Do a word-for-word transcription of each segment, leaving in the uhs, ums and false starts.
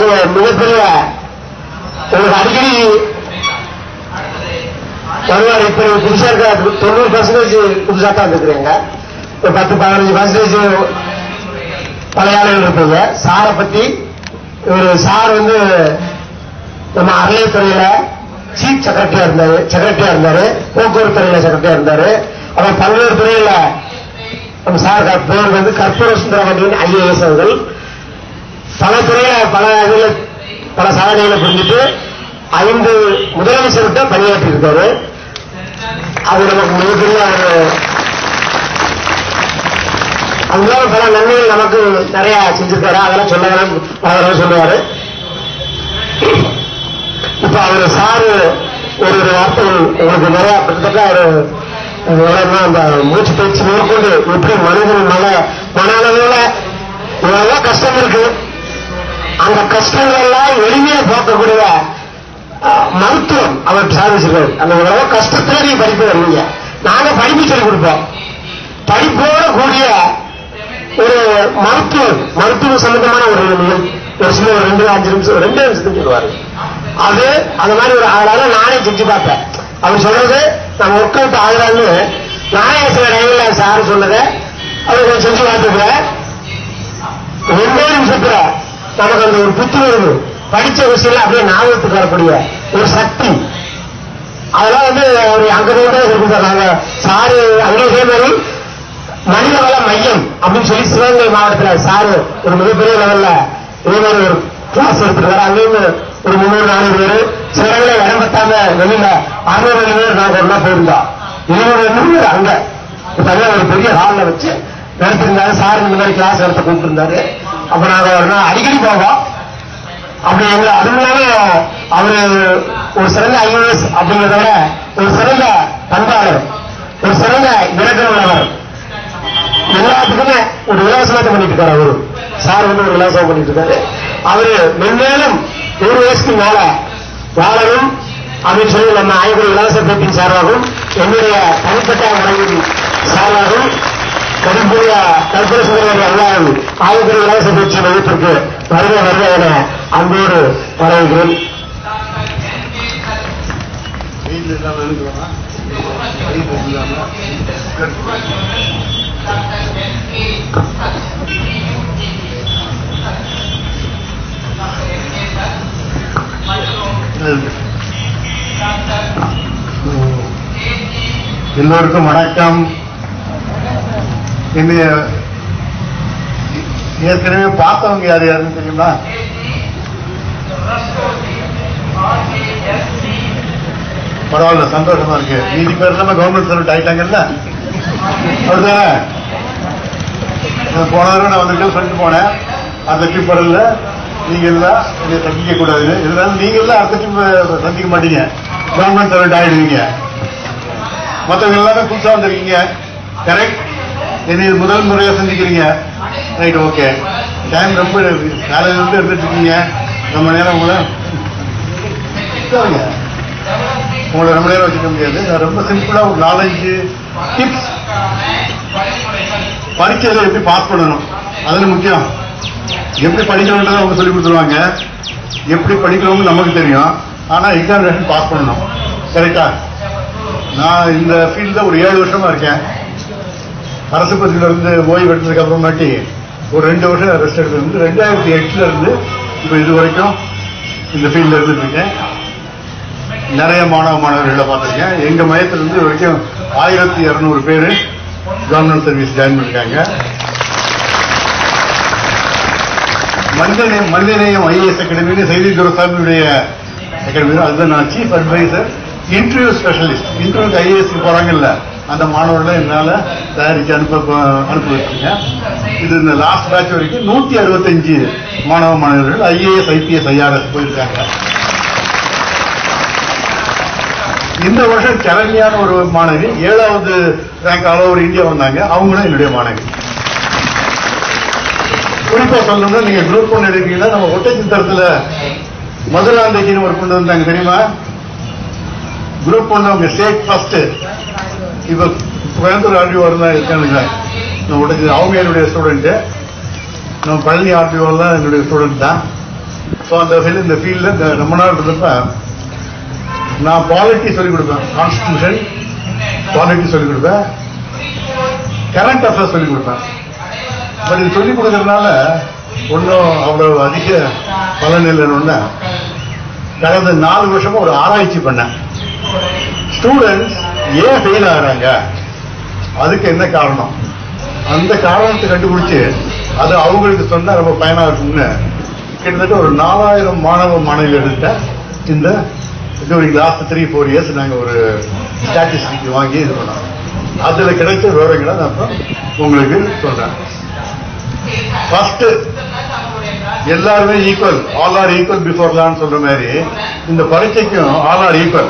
ஒரு மிகப்பெரிய உங்களுக்கு அடிக்கடி வருவார். இப்ப புதுசா இருக்க தொண்ணூறு பர்சன்டேஜ் புதுசா தான் வந்துருக்குறீங்க. ஒரு பத்து பதினஞ்சு பர்சன்டேஜ் பழைய ஆளுகள் இருப்பீங்க. சாரை பத்தி ஒரு சார் வந்து நம்ம அறநிலையத்துறையில சீஃப் செக்ரட்டரியா இருந்தாரு செக்ரட்டரியா இருந்தாரு போக்குவரத்து துறையில செக்ரட்டரியா இருந்தாரு. அப்புறம் பல்வேறு துறையில நம்ம சார் பேர் வந்து கற்பூர சுந்தரவண்டியின் ஐஏஎஸ் அவர்கள் பல துறையில பல இதுல பல சாதனைகளை புரிஞ்சுட்டு ஐந்து முதலமைச்சர்கிட்ட பணியாற்றி இருக்காரு. அது நமக்கு மிகப்பெரிய ஒரு அதனால பல நன்மைகள் நமக்கு நிறைய செஞ்சிருக்காரு. அதெல்லாம் சொல்லலாம் அதெல்லாம் சொல்லுவாரு. இப்ப அவர் சாரு ஒரு ஒரு வார்த்தைகள் உங்களுக்கு நிறைய கிட்டத்தட்ட ஒரு அந்த மூச்சு பயிற்சி மேற்கொண்டு எப்படி மனிதன் மன மன அளவுல இவ்வளவு கஷ்டம் இருக்கு, அந்த கஷ்டங்கள் எல்லாம் எளிமையா போக்கக்கூடிய மருத்துவம் அவர் சாதிச்சிருக்காரு. அந்த இவ்வளவு கஷ்டத்துல நீங்க படிப்பு வருவீங்க, நாங்க படிப்பு சொல்லி கொடுப்போம். படிப்போட கூடிய ஒரு மருத்துவம் மருத்துவ சம்பந்தமான ஒரு ஒரு சில ஒரு ரெண்டு அஞ்சு நிமிஷம் ரெண்டு நிமிஷத்துக்கு சொல்லுவாரு. அது அந்த மாதிரி ஒரு ஆளால நானே செஞ்சு பார்ப்பேன். அவர் சொல்றது நான் ஒர்க் அவுட் ஆகுறான்னு நானே சில டைம்ல சார் சொன்னதை அவர் கொஞ்சம் செஞ்சு பார்த்துக்கிறேன். ரெண்டே நிமிஷத்துல நமக்கு அந்த ஒரு புத்துணர்வு படிச்ச விஷயம் அப்படியே ஞாபகத்துக்கு வரக்கூடிய ஒரு சக்தி அதெல்லாம் வந்து ஒரு அங்கதான் இருக்கு. நாங்க சாரு அங்கே இதே மாதிரி மனிதவள மையம் அப்படின்னு சொல்லி சிவகங்கை மாவட்டத்தில் சாரு ஒரு மிகப்பெரிய லெவல்ல இதே மாதிரி ஒரு கிளாஸ் எடுத்துருக்காரு. அங்கேயும் ஒரு முன்னூறு நானூறு பேர் சிவகங்கை இடம் பத்தாம வெளியில அறுநூறு பேர் நாங்க ஒன்னா போயிருந்தோம். இருநூறு எண்ணூறு பேர் அங்க இப்ப ஒரு பெரிய ஹால்ல வச்சு நடத்திருந்தாரு. சார் இந்த மாதிரி கிளாஸ் எடுத்து கூப்பிட்டு இருந்தாரு. அப்ப நாங்க அடிக்கடி போவோம். அப்படி எங்க அதுனால அவரு ஒரு சிறந்த ஐஏஎஸ் அப்படிங்கிறத விட ஒரு சிறந்த பண்பாளர், ஒரு சிறந்த இலக்கணவர், எல்லாத்துக்குமே ஒரு இலவசமாக பண்ணிட்டு இருக்காரு. அவரு சார் வந்து ஒரு இலவசம் பண்ணிட்டு இருக்காரு. அவரு மென்மேலும் நூறு வயசுக்கு மேல வாழணும் அப்படின்னு சொல்லி நம்ம ஆய்வுகள் இலவச பேட்டின் சார்பாகவும் என்னுடைய தனிப்பட்ட முறையின் சார்பாகவும் மதிப்புடைய கற்பூர சுந்தரவண்டி அல்லாமல் ஆய்வுகள் இலவச பேச்சு வகுப்பிற்கு வருகை வருகை என அன்போடு வரவேற்கிறேன். எல்லோருக்கும் வணக்கம். என்னைய ஏற்கனவே பார்த்தவங்க யார் யாருன்னு தெரியுமா? பரவாயில்ல, சந்தோஷமா இருக்கு. மீதி பேர் எல்லாமே கவர்மெண்ட் சர்வெண்ட் ஆயிட்டாங்கல்ல, அப்படிதானே? போன தடவை நான் வந்திருக்கேன் சொல்லிட்டு போனேன். அந்த ட்ரிப் வரல, நீங்க எல்லாம் இதை சந்திக்க கூடாது. இருந்தாலும் நீங்க எல்லாம் அடுத்த ட்ரிப் சந்திக்க மாட்டீங்க, கவர்மெண்ட் சர்வெண்ட் ஆயிடுவீங்க. மற்றவங்க எல்லாமே புதுசா வந்திருக்கீங்க, கரெக்ட்? என்னை முதல் முறையா சந்திக்கிறீங்க, ரைட்? ஓகே. டைம் ரொம்ப காலையில இருந்து எடுத்துட்டு இருக்கீங்க, ரொம்ப நேரம் உங்களை உங்களை ரொம்ப நேரம் வச்சுக்க முடியாது. நான் ரொம்ப சிம்பிளா ஒரு நாலஞ்சு டிப்ஸ், பரீட்சையில எப்படி பாஸ் பண்ணணும் அதுல முக்கியம். எப்படி படிக்கணும்ன்றத அவங்க சொல்லி கொடுத்துருவாங்க. எப்படி படிக்கணும்னு நமக்கு தெரியும், ஆனா எக்ஸாமினேஷன் பாஸ் பண்ணணும், கரெக்டா? நான் இந்த ஃபீல்ட்ல ஒரு ஏழு வருஷமா இருக்கேன். அரசு பத்தியில இருந்து ஓய்வு எடுத்ததுக்கு அப்புறமாட்டி ஒரு ரெண்டு வருஷம் ரெஸ்ட் எடுத்து ரெண்டாயிரத்தி எட்டுல இருந்து இப்ப இது வரைக்கும் இந்த ஃபீல்ட்ல இருந்துட்டு இருக்கேன். நிறைய மாணவ மாணவர்களை பார்த்திருக்கேன். எங்க மையத்திலிருந்து இது வரைக்கும் ஆயிரத்தி இருநூறு பேரு கவர்மெண்ட் சர்வீஸ் ஜாயின் பண்ணிருக்காங்க. மனிதநேயம் மனிதநேயம் ஐஏஎஸ் அகாடமின்னு செய்தி துரசாமியுடைய அகாடமி, அதுதான் நான் சீஃப் அட்வைசர், இன்டர்வியூ ஸ்பெஷலிஸ்ட். இன்டர்வியூக்கு ஐஏஎஸ்க்கு போறாங்கல்ல, அந்த மாணவர்களை என்னால தயாரிச்சு அனுப்ப அனுப்பி வச்சிருக்கேன். இது இந்த லாஸ்ட் பேட்ச் வரைக்கும் நூத்தி அறுபத்தஞ்சு மாணவ மாணவர்கள் ஐஏஎஸ் ஐபிஎஸ் ஐஆர்எஸ் போயிருக்காங்க. இந்த வருஷம் சரண்யான ஒரு மாணவி ஏழாவது ரேங்க் ஆல் ஓவர் இந்தியா வந்தாங்க. அவங்களும் என்னுடைய மாணவி. குறிப்பா சொல்லணும்னா, நீங்க குரூப் ஒன்று எடுக்கீங்கன்னா நம்ம ஒட்டச்சித்தரத்துல மதுராந்தகின்னு ஒரு கொண்டு வந்தாங்க, தெரியுமா? குரூப் ஒன்று அவங்க ஸ்டேட் ஃபர்ஸ்ட். இப்ப கோயம்புத்தூர் ஆர்டிஓ தான் இருக்காங்க, ஒட்டச்சி அவங்க என்னுடைய ஸ்டூடெண்ட். நம்ம பழனி ஆர்டிஓ எல்லாம் என்னுடைய ஸ்டூடெண்ட் தான். ஸோ அந்த வகையில் இந்த ஃபீல்டில் ரொம்ப நாள் இருந்தப்ப நான் பாலிட்டி சொல்லிக் கொடுப்பேன், கான்ஸ்டிடியூஷன் பாலிட்டி சொல்லிக் கொடுப்பேன், கரண்ட் அஃபேர்ஸ் சொல்லிக் கொடுப்பேன். பட் இது சொல்லிக் கொடுக்கறதுனால ஒன்றும் அவ்வளவு அதிக பலன் இல்லைன்னு கடந்த நாலு வருஷமா ஒரு ஆராய்ச்சி பண்ணேன். ஸ்டூடெண்ட்ஸ் ஏன் ஃபெயில் ஆகிறாங்க, அதுக்கு என்ன காரணம், அந்த காரணத்தை கண்டுபிடிச்சு அது அவங்களுக்கு சொன்னா ரொம்ப பயனா இருக்கும்னு கிட்டத்தட்ட ஒரு நாலாயிரம் மாணவ மாணவியர்கிட்ட இந்த during last three four years நாங்கள் ஒரு ஸ்டாட்டிஸ்டிக் வாங்கி இது பண்ணோம். அதுல கிடைச்ச விவரங்களை நான் இப்போ உங்களுக்கு சொல்றேன். ஃபர்ஸ்ட், எல்லாருமே equal, all are equal before லான்னு சொல்ற மாதிரி இந்த பரீட்சைக்கும் ஆல் ஆர் ஈக்குவல்.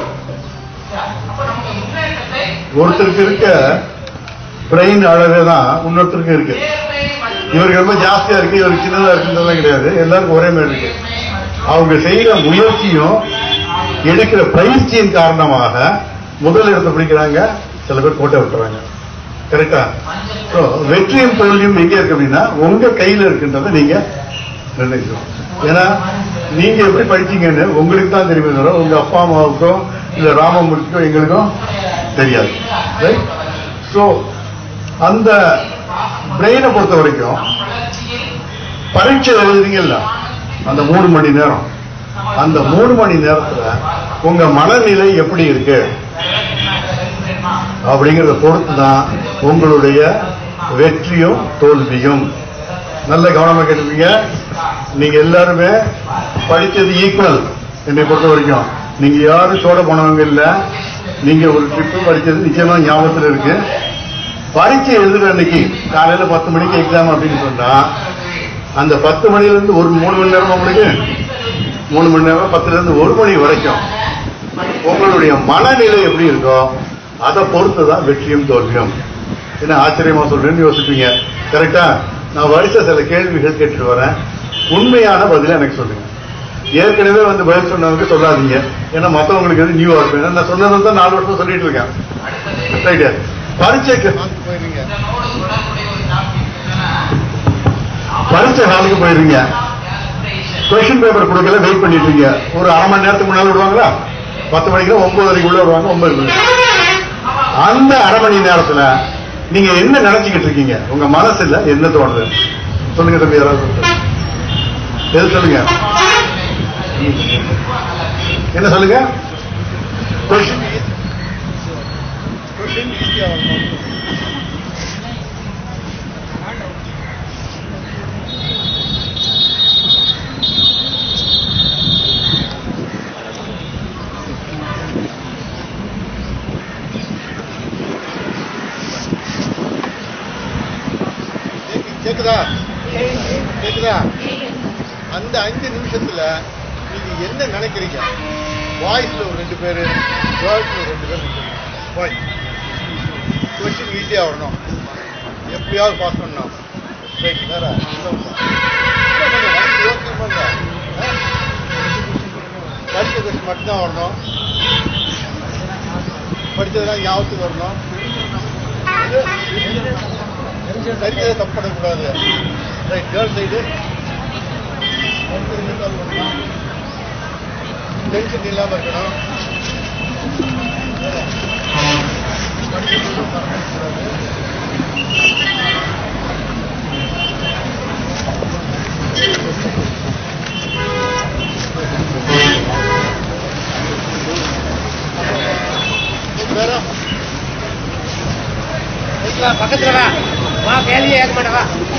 ஒருத்தருக்கு இருக்க பிரெயின் அளவே தான் இன்னொருத்தருக்கு இருக்கு. இவருக்கு ரொம்ப ஜாஸ்தியா இருக்கு, இவருக்கு சின்னதா இருக்குன்றதுலாம் கிடையாது, எல்லாருக்கும் ஒரே மாதிரி இருக்கு. அவங்க செய்யற முயற்சியும் எடுக்கிற பயிற்சியின் காரணமாக முதல் இடத்தை பிடிக்கிறாங்க, சில பேர் கோட்டை விட்டுறாங்க. கரெக்டா? வெற்றியும் தோல்வியும் எங்க இருக்கு அப்படின்னா உங்க கையில இருக்குன்றதை நீங்க நிர்ணயிக்கணும். ஏன்னா நீங்க எப்படி படிச்சீங்கன்னு உங்களுக்கு தான் தெரியுமே தவிர உங்க அப்பா அம்மாவுக்கும் இல்ல ராமமூர்த்திக்கும் எங்களுக்கும் தெரியாது. ரைட்? சோ அந்த பிரெயினை பொறுத்த வரைக்கும் பரீட்சை எழுதுறீங்கல்ல, அந்த மூணு மணி நேரம், அந்த மூணு மணி நேரத்துல உங்க மனநிலை எப்படி இருக்கு அப்படிங்கறத பொறுத்து தான் உங்களுடைய வெற்றியும் தோல்வியும். நல்ல கவனமா கேட்டுப்பீங்க. நீங்க எல்லாருமே படிச்சது ஈக்குவல். என்னை பொறுத்த வரைக்கும் நீங்க யாரும் சோட போனவங்க இல்ல. நீங்க ஒரு ட்ரிப்பு படிச்சது நிச்சயமா ஞாபகத்தில் இருக்கு. பரீட்சை எழுதுற அன்னைக்கு காலையில பத்து மணிக்கு எக்ஸாம் அப்படின்னு சொன்னா அந்த பத்து மணில இருந்து ஒரு மூணு மணி நேரம் உங்களுக்கு மூணு மணி நேரம் பத்துல இருந்து ஒரு மணி வரைக்கும் உங்களுடைய மனநிலை எப்படி இருக்கோ அதை பொறுத்துதான் வெற்றியும் தோல்வியும். என்ன ஆச்சரியமா சொல்றேன்னு யோசிப்பீங்க. கரெக்டா? நான் வரிசை சில கேள்விகள் கேட்டுட்டு வரேன், உண்மையான பதில எனக்கு சொல்லுங்க. ஏற்கனவே வந்து பதில் சொன்னவங்க சொல்லாதீங்க, ஏன்னா மற்றவங்களுக்கு எது நியூவா இருக்கும். நான் சொன்னது தான் நாலு வருஷம் சொல்லிட்டு இருக்கேன். ரைட்டு? பரீட்சைக்கு போயிருங்க, பரீட்சை ஹாலுக்கு போயிருங்க, கொஸ்டின் பேப்பர் கொடுக்கல, வெயிட் பண்ணிட்டு இருக்கீங்க. ஒரு அரை மணி நேரத்துக்கு முன்னால விடுவாங்களா? பத்து மணிக்கு ஒன்பது வரைக்கும் உள்ள விடுவாங்க. ஒன்பது மணி அந்த அரை மணி நேரத்துல நீங்க என்ன நினைச்சுக்கிட்டு இருக்கீங்க? உங்க மனசுல என்ன தோணுது? சொல்லுங்க தம்பி, யாராவது எது சொல்லுங்க, என்ன சொல்லுங்க? கொஸ்டின் ஈஸியா வரணும். கேக்குதா? கேக்குதா? அந்த அஞ்சு நிமிஷத்துல நீங்க என்ன நினைக்கிறீங்க? வாய்ஸ்ல ஒரு ரெண்டு பேரு, வேர்ட்ஸ்ல ஒரு ரெண்டு பேர். வாய்ஸ் கொஸ்டின் ஈஸியா வரணும், எப்படியாவது பாஸ் பண்ணணும். வேற படிச்ச கொஸ்டின் மட்டும்தான் வரணும், படிச்சதெல்லாம் ஞாபகத்துக்கு வரணும். சரியாக தப்பு பண்ணக்கூடாது. ரைட்? கேர்ள் சைடு டென்ஷன் இல்லாம இருக்கணும். வேற பக்கத்துல வா, வா, கேள்வியே ஏற்க மாட்டவா.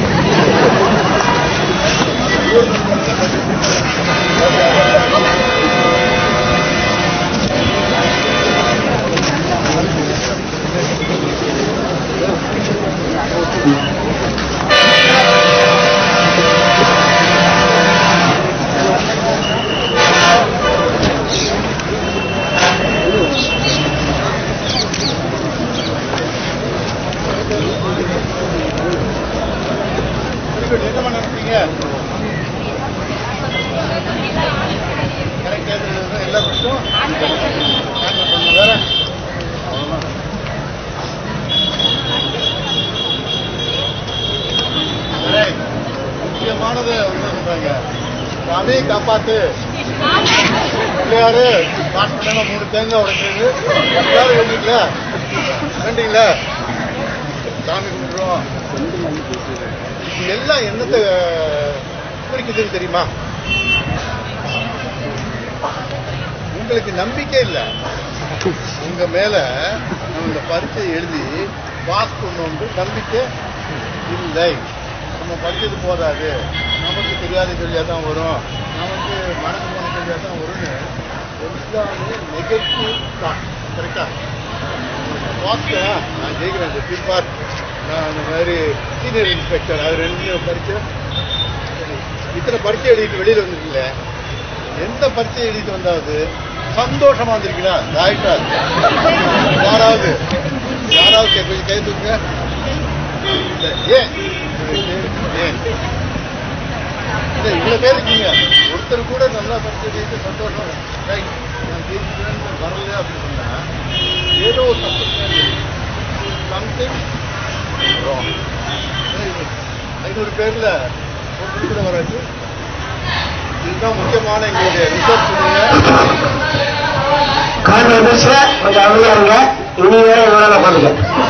என்ன பண்ண இருக்கீங்க? எல்லா விஷயம் வேற முக்கியமானது சொல்றாங்க. சாமி காப்பாத்து பிள்ளையாரு பாஸ் பண்ண மூணு தேங்காய் உடைச்சது எல்லாரும் எழுதிக்கல வேண்டிங்களா சாமி கும்பிடுறோம். இது எல்லாம் என்னத்தை குறிக்குதுன்னு தெரியுமா? உங்களுக்கு நம்பிக்கை இல்லை, உங்க மேல இந்த பரீட்சை எழுதி பாஸ் பண்ணோன்னு நம்பிக்கை இல்லை. நம்ம படிச்சது போதாது, நமக்கு தெரியாத கேள்வியா தான் வரும், நமக்கு மனசு போன கேள்வியா தான் வரும்னு எல்லாமே நெகட்டிவ் தான். கரெக்டா? பாஸ்டா நான் ஜெயிக்கிறேன், இந்த பிற்பார் நான் அந்த மாதிரி சீனியர் இன்ஸ்பெக்டர் அது ரெண்டு பரீட்சை இத்தனை பரீட்சை எழுதிட்டு வெளியில வந்துருக்கீங்கள, எந்த பரீட்சை எழுதிட்டு வந்தாவது சந்தோஷமா வந்திருக்கீங்களா? டாக்டா யாராவது யாராவது கொஞ்சம் கை தூக்குங்க. ஏன் இவ்வளவு பேர் இருக்கீங்க, ஒருத்தர் கூட நல்லா படிச்சு சந்தோஷம் நான் ஜெயிச்சுக்கிறேன்னு வரல அப்படின்னு சொன்னா ஏதோ ஒரு தப்பு சம்திங் ராங். ஐநூறு பேர்ல ஒரு கூட வராது. இதுதான் முக்கியமான எங்களுடைய ரிசர்ச். கொஞ்சம் அமைதியா இனி வேற எவ்வளவு பண்ணுங்க.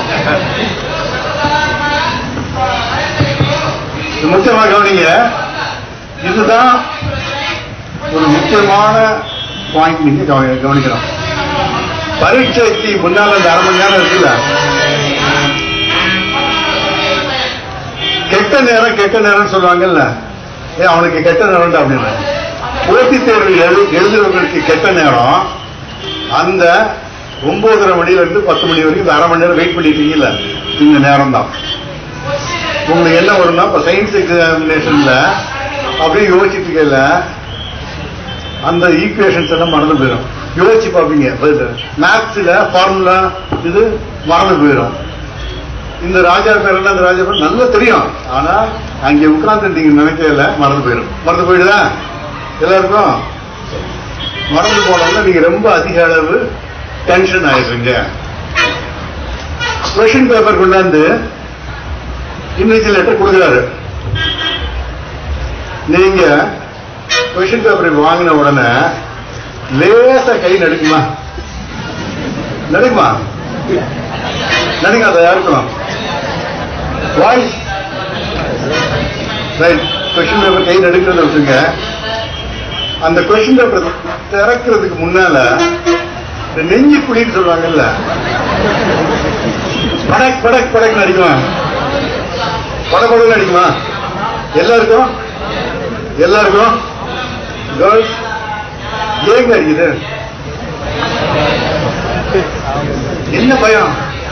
முக்கியமாக கவனிங்க, இதுதான் ஒரு முக்கியமான பாயிண்ட். நீங்க கவனிக்கணும். பரீட்சைக்கு முன்னால அந்த அரை மணி நேரம் இருக்குல்ல, கெட்ட நேரம் கெட்ட நேரம் சொல்லுவாங்கல்ல, ஏன் அவனுக்கு கெட்ட நேரம் அப்படின்னு. போட்டித் தேர்வு எழுதுறவங்களுக்கு கெட்ட நேரம் அந்த ஒன்பதரை மணில இருந்து பத்து மணி வரைக்கும் அரை மணி நேரம் வெயிட் பண்ணிட்டீங்கல்ல, இந்த நேரம் தான். உங்களுக்கு என்ன வரும்னா, இப்ப சயின்ஸ் எக்ஸாமினேஷன்ல அப்படியே யோசிச்சுட்டு இருக்கல அந்த ஈக்குவேஷன்ஸ் எல்லாம் மறந்து போயிடும். யோசிச்சு பார்ப்பீங்க, மேத்ஸ்ல ஃபார்முலா இது மறந்து போயிடும். இந்த ராஜா பேர் அந்த ராஜா பேர் நல்லா தெரியும், ஆனா அங்க உட்கார்ந்து நீங்க நினைக்கல மறந்து போயிடும். மறந்து போயிடுதா? எல்லாருக்கும் மறந்து போனோம்னா நீங்க ரொம்ப அதிக அளவு டென்ஷன் ஆயிடுறீங்க. கொஸ்டின் பேப்பர் கொண்டாந்து இன்னைக்கு லெட்டர் கொடுக்குறாரு, நீங்க கொஸ்டின் பேப்பர் வாங்கின உடனே லேசா கை நடுக்குமா? நடுக்குமா? நடுக்காத யாருக்கும் வாய்ஸ் ரைட். கொஸ்டின் பேப்பர் கை நடுக்கிறத வச்சுங்க. அந்த கொஸ்டின் பேப்பர் திறக்கிறதுக்கு முன்னால நெஞ்சு குழின்னு சொல்லுவாங்கல்ல, படக் படக் படக் நடிக்குமா? படப்படம் நடிக்குமா? எல்லாருக்கும் எல்லாருக்கும் கேர்ள்ஸ் ஏங்க அடிக்குது? என்ன பயம்?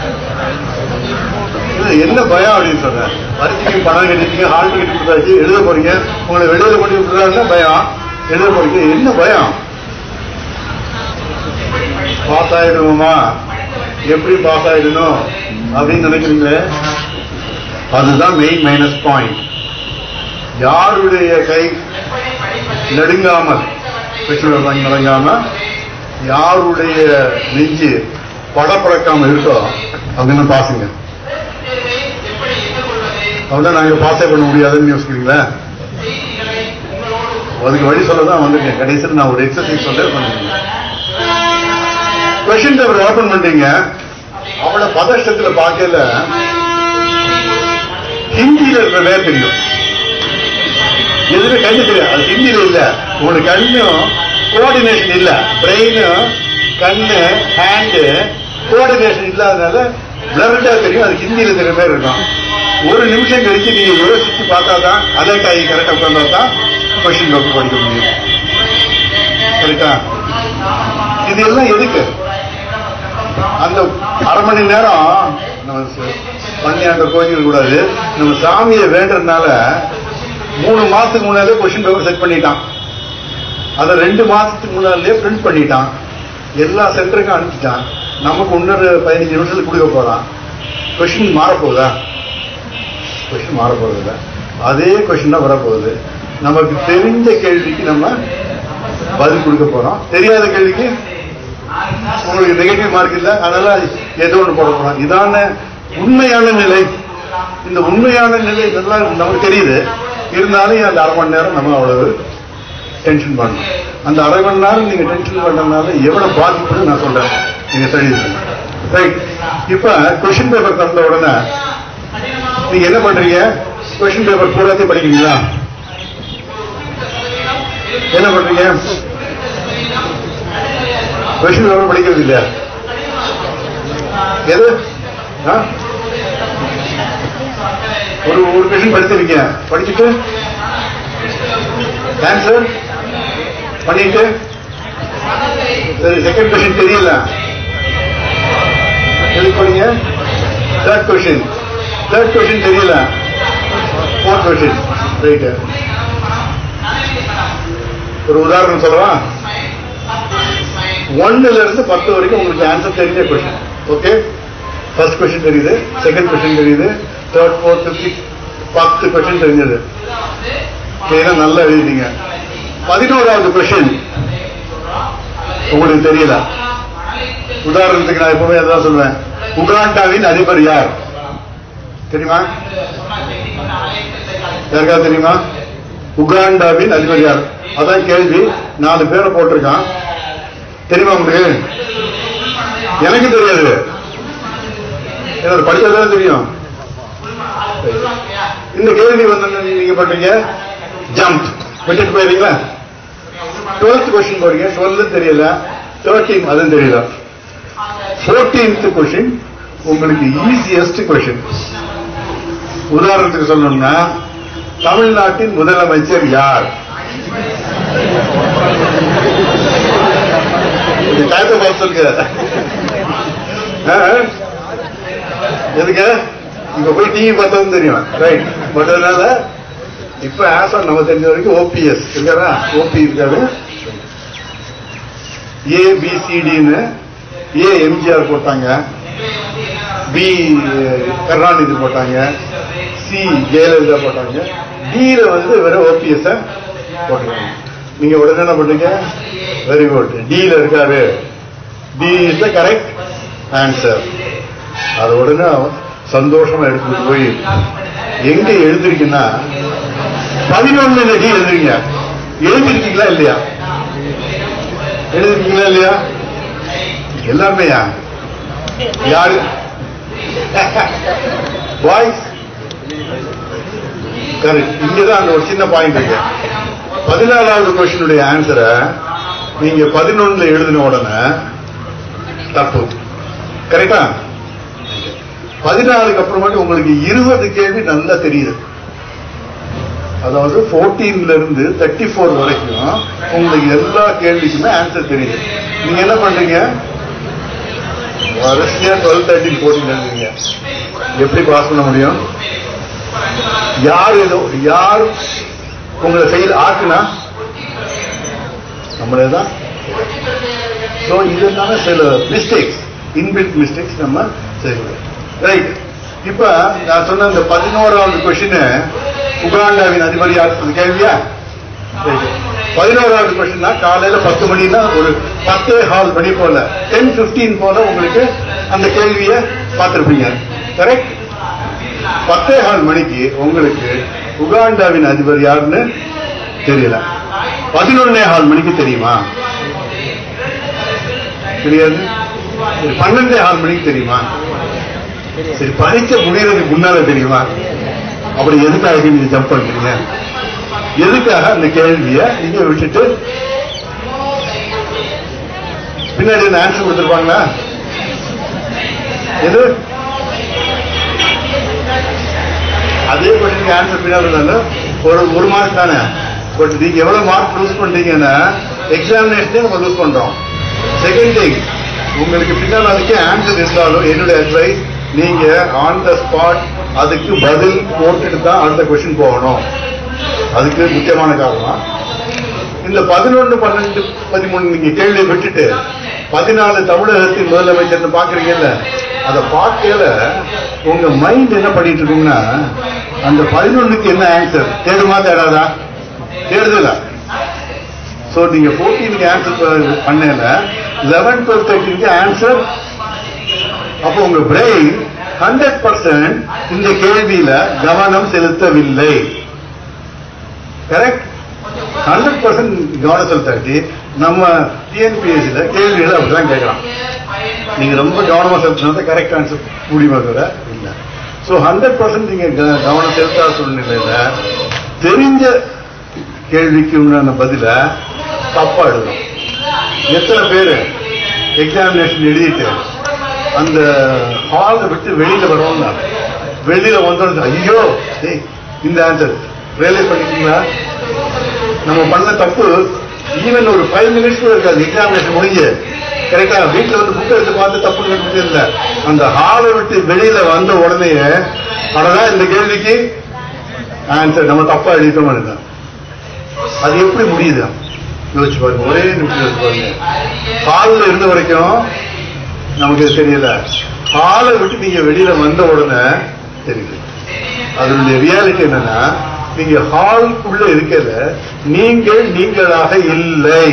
என்ன பயம் அப்படின்னு சொல்றேன். பரிசுக்கு பணம் கட்டிட்டீங்க, ஹால் டிக்கெட் கொடுத்தாச்சு, எழுத போறீங்க, உங்களை வெளியில கொண்டு விட்டுறாருன்னா பயம், எழுத போறீங்க, என்ன பயம்? பாஸ் ஆயிடுவோமா, எப்படி பாஸ் ஆயிடணும் அப்படின்னு நினைக்கிறீங்களே, அதுதான் மெயின் மைனஸ் பாயிண்ட். யாருடைய கை நடுங்காமல் நடுங்காம யாருடைய நெஞ்சு படப்படக்காம இருக்கோ அப்படின்னு பாசுங்க. அப்படின்னா நாங்க பாஸே பண்ண முடியாதுன்னு யோசிக்கிறீங்களா? அதுக்கு வழி சொல்லதான் வந்திருக்கேன். கடைசியில் நான் ஒரு எக்ஸசைஸ் சொல்ல பண்ணுறேன். கொஸ்டின் பேப்பர் ஓபன் பண்றீங்க, அவளை பதஷ்டத்துல பார்க்கல ஹிந்தியில இருக்கிறதே தெரியும், எதுவுமே கண்ணு தெரியும். அது ஹிந்தியில இல்ல, உங்களுக்கு கண்ணும் கோஆர்டினேஷன் இல்ல, பிரெயினும் கண்ணு ஹேண்டு கோஆர்டினேஷன் இல்லாதனால பிளர்டா தெரியும். அது ஹிந்தியில தெரியுற மாதிரி இருக்கும். ஒரு நிமிஷம் கழிச்சு நீங்க யோசிச்சு பார்த்தாதான் அலர்ட் ஆகி கரெக்டா உட்கார்ந்தா தான் கொஸ்டின் பேப்பர் படிக்க முடியும். கரெக்டா? இது எல்லாம் எதுக்கு? அந்த அரை மணி நேரம் நம்ம பண்ணியாண்ட கோயில் கூடாது, நம்ம சாமியை வேண்டதுனால மூணு மாசத்துக்கு முன்னாலே கொஸ்டின் பேப்பர் செட் பண்ணிட்டான். அதை ரெண்டு மாசத்துக்கு முன்னாலே பிரிண்ட் பண்ணிட்டான், எல்லா சென்டருக்கும் அனுப்பிச்சிட்டான். நமக்கு இன்னொரு பதினஞ்சு நிமிஷத்துக்கு கொடுக்க போறான். கொஸ்டின் மாறப்போகுதா? கொஸ்டின் மாறப்போறது இல்லை, அதே கொஸ்டின் தான் வரப்போகுது. நமக்கு தெரிஞ்ச கேள்விக்கு நம்ம பதில் கொடுக்க போறோம், தெரியாத கேள்விக்கு உங்களுக்கு நெகட்டிவ் மார்க் இல்லை, அதனால ஏதோ ஒன்று போட போறோம். இதான உண்மையான நிலை. இந்த உண்மையான நிலை இதெல்லாம் நமக்கு தெரியுது, இருந்தாலும் அந்த அரை மணி நேரம் நம்ம அவ்வளவு டென்ஷன் பண்ணணும். அந்த அரை மணி நேரம் நீங்க டென்ஷன் பண்ணனால எவ்வளவு பாதிப்புன்னு நான் சொல்றேன். நீங்க ஸ்டடி ரைட். இப்ப கொஸ்டின் பேப்பர் தந்த உடனே நீங்க என்ன பண்றீங்க? கொஸ்டின் பேப்பர் பூராத்தையும் படிக்கிறீங்களா? என்ன பண்றீங்க? கொஸ்டின் பேப்பர் படிக்கிறது இல்லையா? எது ஒரு ஒரு கொஸ்டின் படிச்சிருக்கீங்க, படிச்சுட்டு ஆன்சர் பண்ணிட்டு சரி செகண்ட் கொஸ்டின் தெரியல எதுக்கு பண்ணீங்க? தேர்ட் கொஸ்டின் தேர்ட் கொஸ்டின் தெரியல ஃபோர்த் கொஸ்டின் ரைட். ஒரு உதாரணம் சொல்லலாம். ஒன்னுல இருந்து பத்து வரைக்கும் உங்களுக்கு ஆன்சர் தெரிஞ்ச கொஸ்டின். ஓகே, ஃபர்ஸ்ட் கொஸ்டின் தெரியுது, செகண்ட் கொஸ்டின் தெரியுது, தேர்ட் ஃபோர்த் ஃபிஃப்த் பத்து கொஸ்டின் தெரிஞ்சது. நல்லா எழுதிங்க. பதினோராவது கொஸ்டின் உங்களுக்கு தெரியல. உதாரணத்துக்கு நான் எப்பவுமே அதான் சொல்லுவேன், உகாண்டாவின் அதிபர் யார் தெரியுமா? யாருக்காவது தெரியுமா? உகாண்டாவின் அதிபர் யார்? அதான் கேள்வி. நாலு பேரை போட்டிருக்கான். தெரியுமா உங்களுக்கு? எனக்கு தெரியாது, என்னோட படிச்சதான் தெரியும். இந்த கேள்வி வந்து நீங்க பண்றீங்க ஜம்ப் விட்டுட்டு போயிருக்கீங்களா? டுவெல்த் கொஸ்டின் போறீங்க, டுவெல்த் தெரியல, தேர்ட்டீன் அதுவும் தெரியல, ஃபோர்டீன்த் கொஸ்டின் உங்களுக்கு ஈஸியஸ்ட் கொஸ்டின். உதாரணத்துக்கு சொல்லணும்னா, தமிழ்நாட்டின் முதலமைச்சர் யார்? டயத்தை பார்த்து சொல்லுங்க. எதுக்கு இப்ப போய் டிவி பார்த்ததும் தெரியும், ரைட்? பட் அதனால இப்ப ஆன்சர் நம்ம தெரிஞ்ச வரைக்கும் ஓபிஎஸ் இருக்காரா? ஓபி இருக்காரு. ஏபிசிடின்னு ஏ எம்ஜிஆர் போட்டாங்க, பி கருணாநிதி போட்டாங்க, சி ஜெயலலிதா போட்டாங்க, டில வந்து வெறும் ஓபிஎஸ் போட்டுருக்காங்க. நீங்க உடனே என்ன பண்றீங்க? வெரி குட், டில இருக்காரு, D is the correct answer. அது உடனே சந்தோஷமா எடுத்துட்டு போய் எங்க எழுதிருக்கீங்கன்னா பதினொன்னு டி எழுதுறீங்க. எழுதிருக்கீங்களா இல்லையா? எழுதிருக்கீங்களா இல்லையா? எல்லாருமே யாரு வாய்ஸ் கரெக்ட். இங்கதான் அந்த ஒரு சின்ன பாயிண்ட் இருக்கு. பதினாலாவது கொஸ்டினுடைய ஆன்சரை நீங்க பதினொன்னுல எழுதின உடனே தப்பு. கரெக்டா? பதினாலுக்கு அப்புறமாட்டி உங்களுக்கு இருபது கேள்வி நல்லா தெரியுது. அதாவது பதினான்குல இருந்து முப்பத்தி நான்கு வரைக்கும் உங்களுக்கு எல்லா கேள்விக்குமே ஆன்சர் தெரியுது. நீங்க என்ன பண்றீங்க? வரிசையா டுவெல் தேர்ட்டின் போட்டிங் எழுதுறீங்க. எப்படி பாஸ் பண்ண முடியும்? யார் ஏதோ யார் உங்களை செய்ய ஆக்குனா நம்மளேதான். சோ இதனால சில மிஸ்டேக்ஸ், இன்பில்ட் மிஸ்டேக்ஸ் நம்ம செய்யணும். ரைட். இப்ப நான் சொன்ன இந்த பதினோராவது கொஸ்டின் உகாண்டாவின் அதிபர் யார் கேள்வியா? பதினோராவது கொஸ்டின் காலையில பத்து மணினா ஒரு பத்தே ஹால் மணி போல டென் பிப்டீன் போல உங்களுக்கு அந்த கேள்வியை பார்த்திருப்பீங்க. கரெக்ட்? பத்தே ஹால் மணிக்கு உங்களுக்கு உகாண்டாவின் அதிபர் யாருன்னு தெரியல. பதினொன்னே ஹால் மணிக்கு தெரியுமா? தெரியாது. பன்னெண்டே ஹால் மணிக்கு தெரியுமா? சரி, பரீட்சை முடியறதுக்கு முன்னால தெரியுமா? அப்படி எதுக்காக நீங்க ஜம்ப் பண்றீங்க? எதுக்காக அந்த கேள்வியை நீங்க விட்டுட்டு பின்னாடி ஆன்சர் கொடுத்துருப்பாங்களா? எது அதே கொஸ்டின் ஆன்சர் பின்னாடி இருந்தாலும் ஒரு ஒரு மார்க் தானே. பட் நீங்க எவ்வளவு மார்க் லூஸ் பண்றீங்கன்னா எக்ஸாமினேஷனே நம்ம லூஸ் பண்றோம். செகண்ட் திங், உங்களுக்கு பின்னால் அதுக்கு ஆன்சர் இருந்தாலும் என்னுடைய அட்வைஸ், நீங்க ஆன் த ஸ்பாட் அதுக்கு பதில் போட்டுட்டு தான் அடுத்த கொஸ்டின் போகணும். அதுக்கு முக்கியமான காரணம் இந்த பதினொன்று பன்னெண்டு பதிமூணு நீங்க கேள்வியை விட்டுட்டு பதினாலு தமிழகத்தின் முதலமைச்சர் பாக்குறீங்கல்ல, அதை பார்க்கல உங்க மைண்ட் என்ன பண்ணிட்டு இருக்குன்னா அந்த பதினொன்னுக்கு என்ன ஆன்சர் தேடுமா தேடாதா? தேடுதல. சோ நீங்க பதினான்குக்கு ஆன்சர் பண்ணல, லெவன் டுவெல் தேர்ட்டிக்கு ஆன்சர். அப்போ உங்க பிரெயின் ஹண்ட்ரட் பர்சன்ட் இந்த கேள்வியில கவனம் செலுத்தவில்லை. கரெக்ட்? ஹண்ட்ரட் பர்சன்ட் கவனம் செலுத்தாட்டி நம்ம டிஎன்பிஎஸ்சியில கேள்விகள் அப்படிதான் கேட்கலாம். நீங்க ரொம்ப கவனமா செலுத்தினா கரெக்ட் ஆன்சர் முடியுமா தவிர இல்லை. ஸோ ஹண்ட்ரட் பர்சன்ட் நீங்க கவனம் செலுத்தாத சூழ்நிலையில தெரிஞ்ச கேள்விக்கு உண்டான பதில தப்பா எழுதணும். எத்தனை பேரு எக்ஸாமினேஷன் எழுதிட்டு அந்த ஹாலை விட்டு வெளியில வரணும்னா வெளியில வந்தோம், ஐயோ இந்த ஆன்சர் ரியலைஸ் பண்ணிட்டீங்களா? நம்ம பண்ண தப்பு ஈவன் ஒரு ஃபைவ் மினிட்ஸ் கூட இருக்காது. எக்ஸாமினேஷன் முடிஞ்சு கரெக்டா வீட்டுல வந்து புக் எடுத்து பார்த்து தப்பு இல்ல, அந்த ஹாலை விட்டு வெளியில வந்த உடனே அதான் இந்த கேள்விக்கு ஆன்சர் நம்ம தப்பா எழுதிட்டோம். அது எப்படி முடியுது யோசிச்சு பாருங்க. ஒரே நிமிஷம் யோசிச்சு பாருங்க. ஹாலில் இருந்த வரைக்கும் நமக்கு தெரியல, ஹாலை விட்டு நீங்க வெளியில வந்த உடனே தெரியுது. அதனுடைய ரியாலிட்டி என்னன்னா, நீங்க ஹாலுக்குள்ள இருக்கல, நீங்கள் நீங்களாக இல்லை,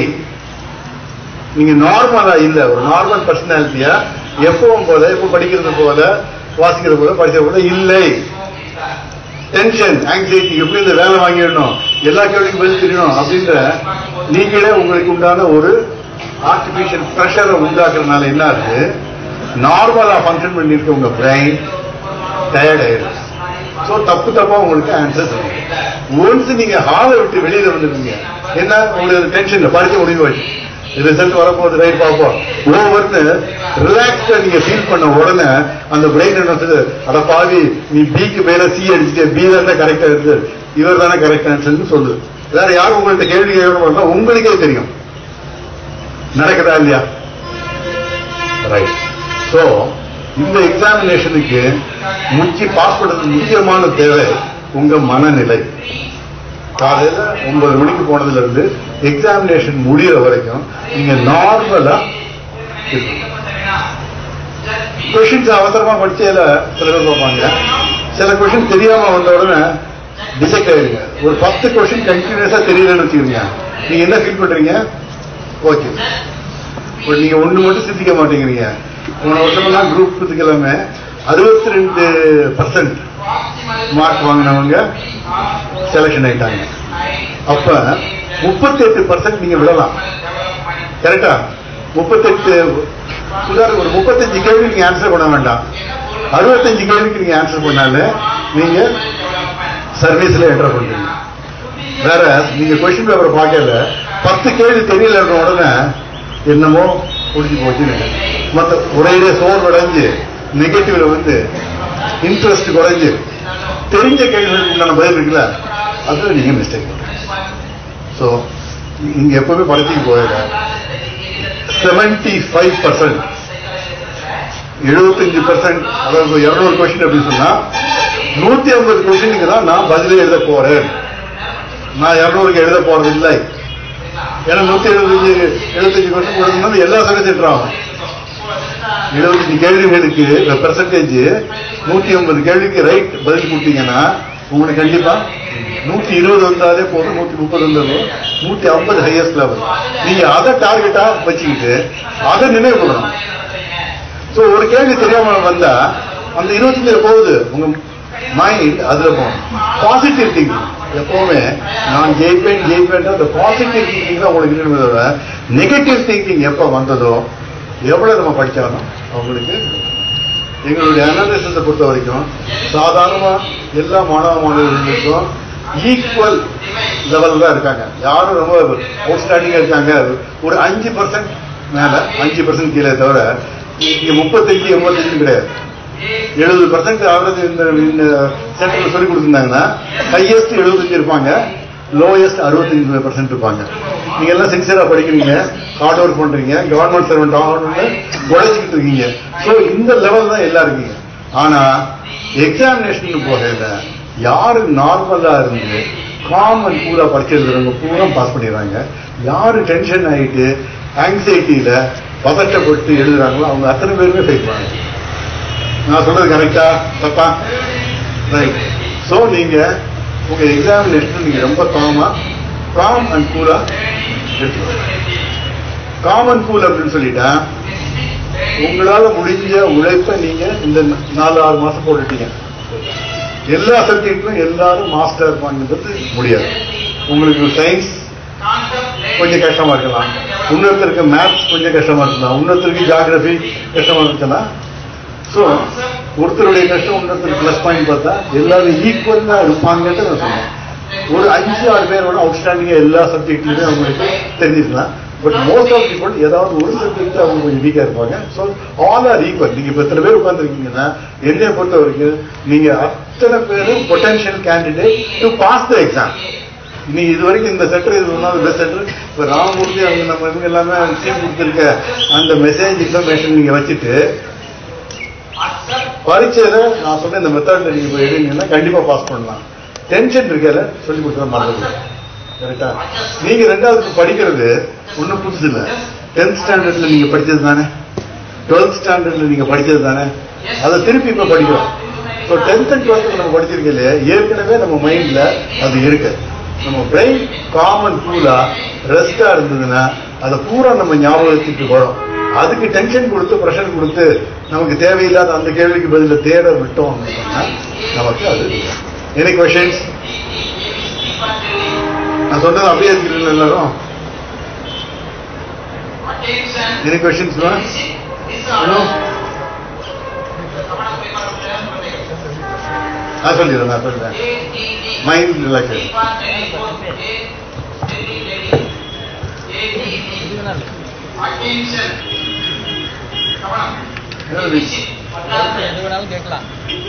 நீங்க நார்மலா இல்ல, ஒரு நார்மல் பர்சனாலிட்டியா எப்பவும் போல இப்ப படிக்கிறது போல வாசிக்கிறது போல படிக்கிறது போல இல்லை. டென்ஷன், ஆங்ஸைட்டி, எப்படி இந்த வேலை வாங்கிடணும், எல்லா கேள்விக்கும் பதில் தெரியணும் அப்படின்ற நீங்களே உங்களுக்கு உண்டான ஒரு ஆர்டிபிஷியல் பிரஷரை உண்டாக்குறதுனால என்ன ஆகுது, நார்மலா ஃபங்க்ஷன் பண்ணிருக்க உங்க பிரெயின் டயர்ட் ஆயிடுது. ஸோ தப்பு தப்பா உங்களுக்கு ஆன்சர் ஒன்ஸ் நீங்க ஹாலை விட்டு வெளியில வந்துருக்கீங்க, என்ன உங்களுக்கு டென்ஷன்ல படிக்க முடிவு வச்சு ரிசல்ட் வரப்போகுது, ரைட் பார்ப்போம் ஓவர்னு ரிலாக்ஸ்டா நீங்க ஃபீல் பண்ண உடனே அந்த பிரெயின் என்ன சொல்லுது, அட பாவி நீ பிக்கு மேல சி அடிச்சுட்டு பி தான் கரெக்டா இருக்கு, இவர் தானே கரெக்ட் ஆன்சர்னு சொல்லுது. வேற யாரும் உங்கள்கிட்ட கேள்வி கேட்கணும் உங்களுக்கே தெரியும். நடக்குதா இல்லையா? ரைட். சோ இந்த எக்ஸாமினேஷனுக்கு முக்கிய பாஸ் பண்றது முக்கியமான தேவை உங்க மனநிலை. காலையில ஒன்பது மணிக்கு போனதுல இருந்து எக்ஸாமினேஷன் முடிகிற வரைக்கும் நீங்க நார்மலா கொஸ்டின்ஸ் அவசரமா படிச்சதுல சில பேர் பார்ப்பாங்க, சில கொஸ்டின் தெரியாம வந்த உடனே டிசெக்ட் ஆயிருங்க. ஒரு பத்து கொஸ்டின் கண்டினியூஸா தெரியலன்னு வச்சுக்கோங்க, நீங்க என்ன ஃபீல் பண்றீங்க? ஓகே, நீங்க ஒண்ணு மட்டும் சிந்திக்க மாட்டேங்கிறீங்க. போன வருஷம் குரூப் எல்லாமே அறுபத்தி ரெண்டு பர்சன்ட் மார்க் வாங்கினவங்க செலக்ஷன் ஆயிட்டாங்க. அப்ப முப்பத்தி எட்டு பர்சன்ட் நீங்க விடலாம். கரெக்டா? முப்பத்தெட்டு உதாரணம், ஒரு முப்பத்தஞ்சு கேள்வி நீங்க ஆன்சர் பண்ண வேண்டாம், அறுபத்தஞ்சு கேள்விக்கு நீங்க ஆன்சர் பண்ணாலே நீங்க சர்வீஸ்ல என்டர் பண்றீங்க. வேற நீங்க கொஸ்டின் பேப்பர் பார்க்கல, பத்து கேள்வி தெரியல உடனே என்னமோ முடிஞ்சு போச்சுன்னு மற்ற ஒரே சோர்வடைஞ்சு நெகட்டிவ்ல வந்து இன்ட்ரெஸ்ட் குறைஞ்சு தெரிஞ்ச கேள்விகளுக்கு உண்டான பதில் இருக்குல்ல, அதுல நீங்க மிஸ்டேக் பண்றீங்க. ஸோ இங்க எப்பவுமே படத்துக்கு போயிட செவன்டி ஃபைவ் பர்சன்ட் எழுபத்தஞ்சு பர்சன்ட் அதாவது இருநூறு கொஸ்டின் அப்படின்னு சொன்னா நூத்தி ஐம்பது கொஸ்டினுக்கு தான் நான் பதிலே எழுத போறேன், நான் இருநூறுக்கு எழுத போறது இல்லை. ஏன்னா நூத்தி எழுபத்தஞ்சு எழுபத்தஞ்சு கொஸ்டின் கொடுக்கணும் எல்லா சர்வீஸ் எழுபத்தஞ்சு கேள்விகளுக்கு பெர்சன்டேஜ் நூத்தி ஐம்பது கேள்விக்கு ரைட் பதில் கொடுத்தீங்கன்னா உங்களுக்கு கண்டிப்பா நூத்தி இருபது வந்தாலே போதும், நூத்தி முப்பது வந்தாலும் நூத்தி ஐம்பது ஹையஸ்ட் லெவல். நீங்க அதை டார்கெட்டா வச்சுக்கிட்டு அதை நினைவு பண்ணணும். சோ ஒரு கேள்வி தெரியாம வந்தா அந்த இருபத்தஞ்சு போகுது, உங்க மைண்ட் அதுல போகணும். பாசிட்டிவ் திங்கிங் எப்பவுமே நான் ஜெயிப்பேன் ஜெயிப்பேன் அந்த பாசிட்டிவ் திங்கிங் தான் உங்களுக்கு இருக்கணுமே. நெகட்டிவ் திங்கிங் எப்ப வந்ததோ எவ்வளவு நம்ம படிச்சாலும் அவங்களுக்கு எங்களுடைய அனாலிசிஸை பொறுத்த வரைக்கும் சாதாரணமா எல்லா மாணவ மாணவர்களுக்கும் ஈக்குவல் லெவல் தான் இருக்காங்க. யாரும் ரொம்ப அவுட்ஸ்டாண்டிங்கா இருக்காங்க ஒரு அஞ்சு பர்சன்ட் மேல அஞ்சு பர்சன்ட் கீழே தவிர இங்க முப்பத்தஞ்சு எண்பத்தஞ்சு கிடையாது. எழுபது பர்சன்ட் ஆவரேஜ் இந்த சென்டர்ல சொல்லி கொடுத்துருந்தாங்கன்னா ஹையஸ்ட் எழுபத்தஞ்சு இருப்பாங்க, லோயஸ்ட் அறுபத்தஞ்சு பர்சன்ட் இருப்பாங்க. நீங்க எல்லாம் சின்சியரா படிக்கிறீங்க, ஹார்ட் ஒர்க் பண்றீங்க, கவர்மெண்ட் சர்வெண்ட் ஆகணும்னு உழைச்சிக்கிட்டு இருக்கீங்க. ஸோ இந்த லெவல் தான் எல்லாம் இருக்கீங்க. ஆனா எக்ஸாமினேஷன் போகல யாரு நார்மலா இருந்து காமன் பூரா படிச்சிருக்கிறவங்க பூரா பாஸ் பண்ணிடுறாங்க. யாரு டென்ஷன் ஆயிட்டு ஆங்ஸைட்டியில பதட்டப்பட்டு எழுதுறாங்களோ அவங்க அத்தனை பேருமே ஃபெயில் பண்ணாங்க. நான் சொல்றது கரெக்டா தப்பா? ரைட். ஸோ நீங்க உங்க எக்ஸாமினேஷன் நீங்க ரொம்ப காமா காம் அண்ட் கூலா எடுத்துக்கணும். காமன் கூல் அப்படின்னு சொல்லிட்டா உங்களால முடிஞ்ச உழைப்ப நீங்க இந்த நாலு ஆறு மாசம் போட்டுட்டீங்க. எல்லா சப்ஜெக்ட்லும் எல்லாரும் மாஸ்டர் வாங்குறது முடியாது. உங்களுக்கு சயின்ஸ் கொஞ்சம் கஷ்டமா இருக்கலாம், இன்னொருத்தருக்கு மேத்ஸ் கொஞ்சம் கஷ்டமா இருக்கலாம், இன்னொருத்தருக்கு ஜியாகிரபி கஷ்டமா இருக்கலாம். ஸோ ஒருத்தருடைய கஷ்டம் இன்னொருத்தருக்கு பிளஸ் பாயிண்ட் பார்த்தா எல்லாரும் ஈக்குவலா இருப்பாங்கன்னு நான் சொன்னேன். ஒரு அஞ்சு ஆறு பேரோட அவுட்ஸ்டாண்டிங்கா எல்லா சப்ஜெக்ட்லயுமே அவங்களுக்கு தெரிஞ்சிருக்கலாம். பட் மோஸ்ட் ஆஃப் பீப்புள் ஏதாவது ஒரு சப்ஜெக்ட் அவங்க கொஞ்சம் வீக்கா இருப்பாங்க. So all are equal. நீங்க இப்ப எத்தனை பேர் உட்காந்துருக்கீங்கன்னா என்னைய பொறுத்த வரைக்கும் நீங்க அத்தனை பேரும் potential candidate to pass the exam. நீ இது வரைக்கும் இந்த சென்டர் இது ஒன்றாவது பெஸ்ட் சென்டர். இப்ப ராமமூர்த்தி அவங்க நம்ம இவங்க எல்லாமே சீட் கொடுத்துருக்க அந்த மெசேஜ் இன்ஃபர்மேஷன் நீங்க வச்சுட்டு பரீட்சையில நான் சொன்ன இந்த மெத்தட்ல நீங்க போய் எழுதிங்கன்னா கண்டிப்பா பாஸ் பண்ணலாம். டென்ஷன் இருக்கல சொல்லி கொடுத்தா மறந்து கரெக்டா. நீங்க ரெண்டாவது படிக்கிறது ஒன்னும் புதுசு இல்லை. டென்த் ஸ்டாண்டர்ட்ல நீங்க படிச்சது தானே, டுவெல்த் ஸ்டாண்டர்ட்ல நீங்க படிச்சது தானே, அதை திருப்பி இப்ப படிக்கிறோம். ஸோ டென்த் அண்ட் டுவெல்த் நம்ம படிச்சிருக்க இல்லையா, ஏற்கனவே நம்ம மைண்ட்ல அது இருக்கு. நம்ம பிரெயின் காமன் கூலா ரெஸ்டா இருந்ததுன்னா அதை பூரா நம்ம ஞாபகத்துக்கு வரும். அதுக்கு டென்ஷன் கொடுத்து ப்ரெஷர் கொடுத்து நமக்கு தேவையில்லாத அந்த கேள்விக்கு பதில தேட விட்டோம் அப்படின்னா நமக்கு அது. Any questions? நான் சொன்னது அப்படியே இருக்கிறீங்களா எல்லாரும்? Any questions? நான் சொல்லிடுறேன் நான் சொல்றேன் மைண்ட் ரிலாக்ஸ். கேட்கலாம்.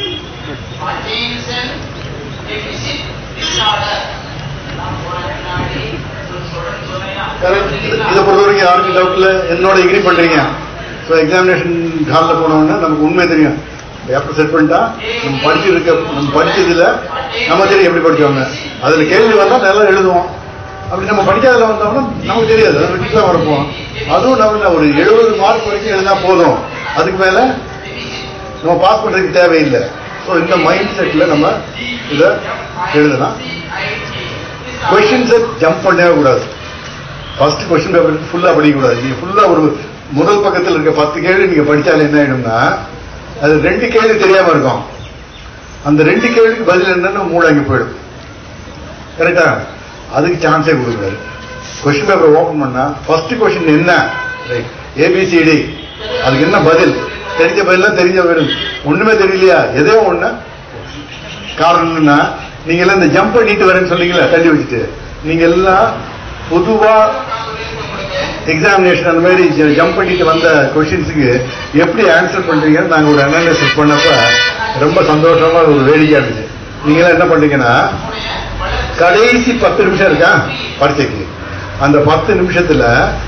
இதை பொறுத்த வரைக்கும் யாருக்கும் டவுட்ல என்னோட எக்ரி பண்றீங்க. ஸோ எக்ஸாமினேஷன் ஹாலில் போனோம்னா நமக்கு உண்மை தெரியும். பேப்பர் செட் பண்ணிட்டா நம்ம படிச்சிருக்க நம்ம படிச்சதுல நம்ம தெரியும் எப்படி படிச்சோங்க. அதுல கேள்வி வந்தா நல்லா எழுதுவோம். அப்படி நம்ம படிக்காதல வந்தோம்னா நமக்கு தெரியாது, அதை விட்டு தான் வரப்போம். அதுவும் நம்ம ஒரு எழுபது மார்க் வரைக்கும் எழுதினா போதும், அதுக்கு மேல நம்ம பாஸ் பண்றதுக்கு தேவையில்லை. ஸோ இந்த மைண்ட் செட்ல நம்ம இதை எழுதலாம். கொஸ்டின்ஸை ஜம்ப் பண்ணவே கூடாது. ஃபர்ஸ்ட் கொஸ்டின் பேப்பர் ஃபுல்லா படிக்கக்கூடாது. நீங்க ஃபுல்லா ஒரு முதல் பக்கத்தில் இருக்க பத்து கேள்வி நீங்க படிச்சாலும் என்ன ஆயிடும்னா அது ரெண்டு கேள்வி தெரியாம இருக்கும். அந்த ரெண்டு கேள்விக்கு பதில் என்னன்னு மூடாங்கி போயிடும். கரெக்டா? அதுக்கு சான்ஸே கொடுக்காது. கொஸ்டின் பேப்பர் ஓபன் பண்ணா ஃபர்ஸ்ட் கொஸ்டின் என்ன, ஏபிசிடி, அதுக்கு என்ன பதில், தெரிஞ்ச பதில் தெரிஞ்ச பதில், ஒண்ணுமே தெரியலையா எதோ ஒண்ணு. காரணம் என்னன்னா நீங்க எல்லாம் இந்த ஜம்ப் பண்ணிட்டு வரேன்னு சொன்னீங்களா தள்ளி வச்சுட்டு, நீங்க எல்லாம் பொதுவா எக்ஸாமினேஷன் அந்த மாதிரி ஜம்ப் பண்ணிட்டு வந்த கொஸ்டின்ஸுக்கு எப்படி ஆன்சர் பண்றீங்கன்னு நாங்க ஒரு அனாலிசிஸ் பண்ணப்ப ரொம்ப சந்தோஷமா ஒரு வேடிக்கையா இருந்துச்சு. நீங்க எல்லாம் என்ன பண்றீங்கன்னா கடைசி பத்து நிமிஷம் இருக்கா பரீட்சைக்கு, அந்த பத்து நிமிஷத்துல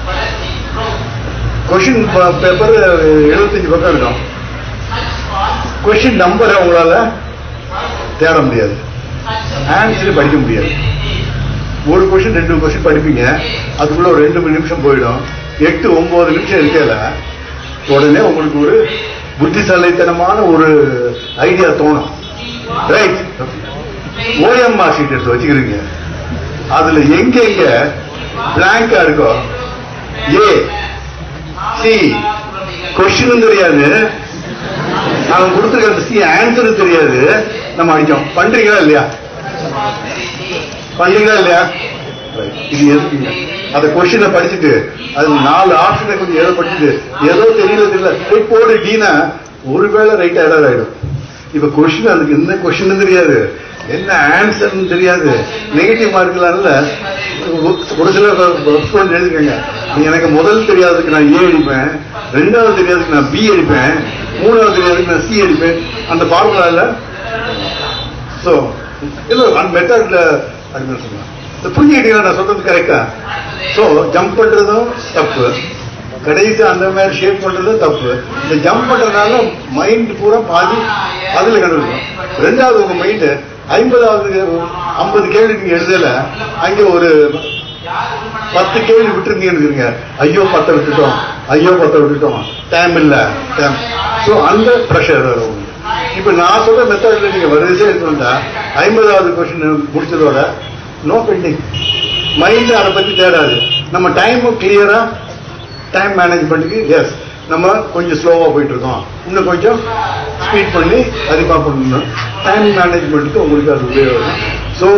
கொஸ்டின் பேப்பர் எழுபத்தஞ்சு பக்கம் இருக்கும். கொஸ்டின் நம்பரை உங்களால தேட முடியாது, ஆன்சர் படிக்க முடியாது. ஒரு கொஸ்டின் ரெண்டு கொஸ்டின் படிப்பீங்க, அதுக்குள்ள ஒரு ரெண்டு மணி நிமிஷம் போயிடும். எட்டு ஒன்பது நிமிஷம் இருக்கல உடனே உங்களுக்கு ஒரு புத்திசாலித்தனமான ஒரு ஐடியா தோணும். ரைட், ஓஎம்ஆர் ஷீட் எடுத்து வச்சுக்கிறீங்க, அதுல எங்க எங்க பிளாங்கா இருக்கோ ஏ சி கொஸ்டின் தெரியாது, அவன் கொடுத்துருக்க சி ஆன்சர் தெரியாது, நம்ம அடிச்சோம். பண்றீங்களா இல்லையா? பண்றீங்களா இல்லையா? இது எதுக்குங்க? அந்த கொஸ்டினை படிச்சுட்டு அது நாலு ஆப்ஷனை கொஞ்சம் ஏதோ படிச்சுட்டு ஏதோ தெரியல தெரியல போடு டீனா ஒருவேளை ரைட் எரர் ஆயிடும். இப்ப கொஸ்டின் அதுக்கு என்ன கொஸ்டின் தெரியாது, என்ன ஆன்சர் தெரியாது, நெகட்டிவ் மார்க்ல ஒரு சில எழுதிக்கங்க. எனக்கு முதல் தெரியாததுக்கு நான் ஏ அடிப்பேன், ரெண்டாவது தெரியாததுக்கு நான் பி அடிப்பேன், மூணாவது தெரியாததுக்கு நான் சி அடிப்பேன். அந்த ஃபார்முலால சோ இல்ல அந்த மெத்தட்ல புரிஞ்சுக்கிட்டீங்களா நான் சொல்றது கரெக்டா? சோ ஜம்ப் பண்றதும் தப்பு, கடைசி அந்த மாதிரி ஷேப் பண்றதும் தப்பு. இந்த ஜம்ப் பண்றதுனால மைண்ட் பூரா பாதி அதுல கண்டுபிடிக்கும். ரெண்டாவது உங்க மைண்ட் ஐம்பதாவது ஐம்பது கேள்வி நீங்க எழுதல, அங்க ஒரு பத்து கேள்வி விட்டுருந்தீங்க, ஐயோ பத்த விட்டுட்டோம், ஐயோ பத்த விட்டுட்டோம், டைம் இல்ல டைம். சோ அந்த பிரஷர் வரும். இப்ப நான் சொல்ற மெத்தட்ல நீங்க வரிசை எடுத்து வந்தா ஐம்பதாவது கொஸ்டின் முடிச்சதோட நோ பெண்டிங், மைண்ட் அதை பத்தி தேடாது. நம்ம டைம் கிளியரா டைம் மேனேஜ்மெண்ட்டுக்கு எஸ் நம்ம கொஞ்சம் ஸ்லோவா போயிட்டு இருக்கோம், இன்னும் கொஞ்சம் ஸ்பீட் பண்ணி அதிகமா பண்ணணும். டைம் மேனேஜ்மெண்ட்டுக்கு உங்களுக்கு அது உபயோகம். ஸோ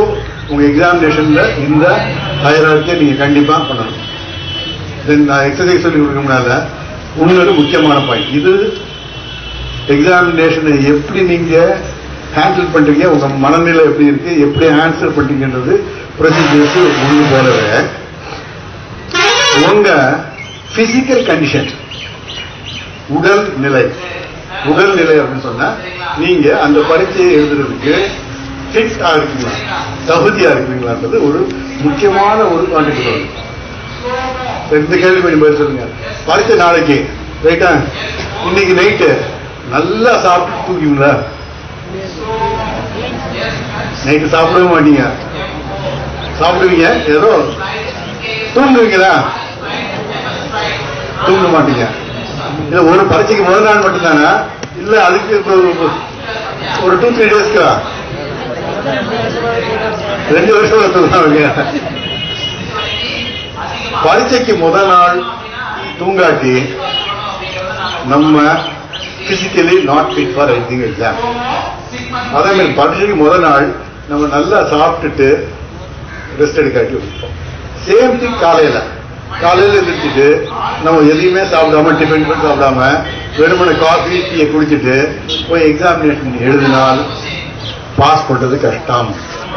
உங்க எக்ஸாமினேஷன்ல இந்த ஹையரார்க்கியை நீங்க கண்டிப்பா பண்ணணும். தென் நான் எக்ஸசைஸ் சொல்லி கொடுக்க முன்னால இன்னொரு முக்கியமான பாயிண்ட், இது எக்ஸாமினேஷனை எப்படி நீங்க ஹேண்டில் பண்றீங்க, உங்க மனநிலை எப்படி இருக்கு, எப்படி ஆன்சர் பண்றீங்கன்றது ப்ரொசீஜர்ஸ் முழு போலவே உங்க பிசிக்கல் கண்டிஷன், உடல் நிலை, உடல் நிலை அப்படின்னு சொன்னா நீங்க அந்த பரீட்சையை எழுதுறதுக்கு ஃபிட்டா இருக்கீங்களா, தகுதியா இருக்கீங்களான்றது ஒரு முக்கியமான ஒரு கான்ட்ரிபியூட்டர். இந்த கேள்வி கொஞ்சம் பேர் சொல்லுங்க. பரீட்சை நாளைக்கு ரைட்டா, இன்னைக்கு நைட்டு நல்லா சாப்பிட்டு தூக்குவீங்களா? நைட்டு சாப்பிடவே மாட்டீங்க, சாப்பிடுவீங்க, ஏதோ தூங்குவீங்களா? தூங்க மாட்டீங்க. இல்ல ஒரு பரீட்சைக்கு முதல் நாள் மட்டும்தானா, இல்ல அதுக்கு ஒரு டூ த்ரீ டேஸ்க்கு ரெண்டு வருஷம் தூங்குவாங்க. பரீட்சைக்கு முதல் நாள் தூங்காட்டி நம்ம physically not fit for writing exam. அதே மாதிரி பரீட்சைக்கு முதல் நாள் நம்ம நல்லா சாப்பிட்டுட்டு ரெஸ்ட் எடுக்காட்டி வச்சுப்போம். சேம் திங் காலையில காலையில இருந்துட்டு நம்ம எதையுமே சாப்பிடாம டிஃபன் பண்ணி சாப்பிடாம வெறுமனை காஃபி டீயை குடிச்சிட்டு போய் எக்ஸாமினேஷன் எழுதினால் பாஸ் பண்றது கஷ்டம்.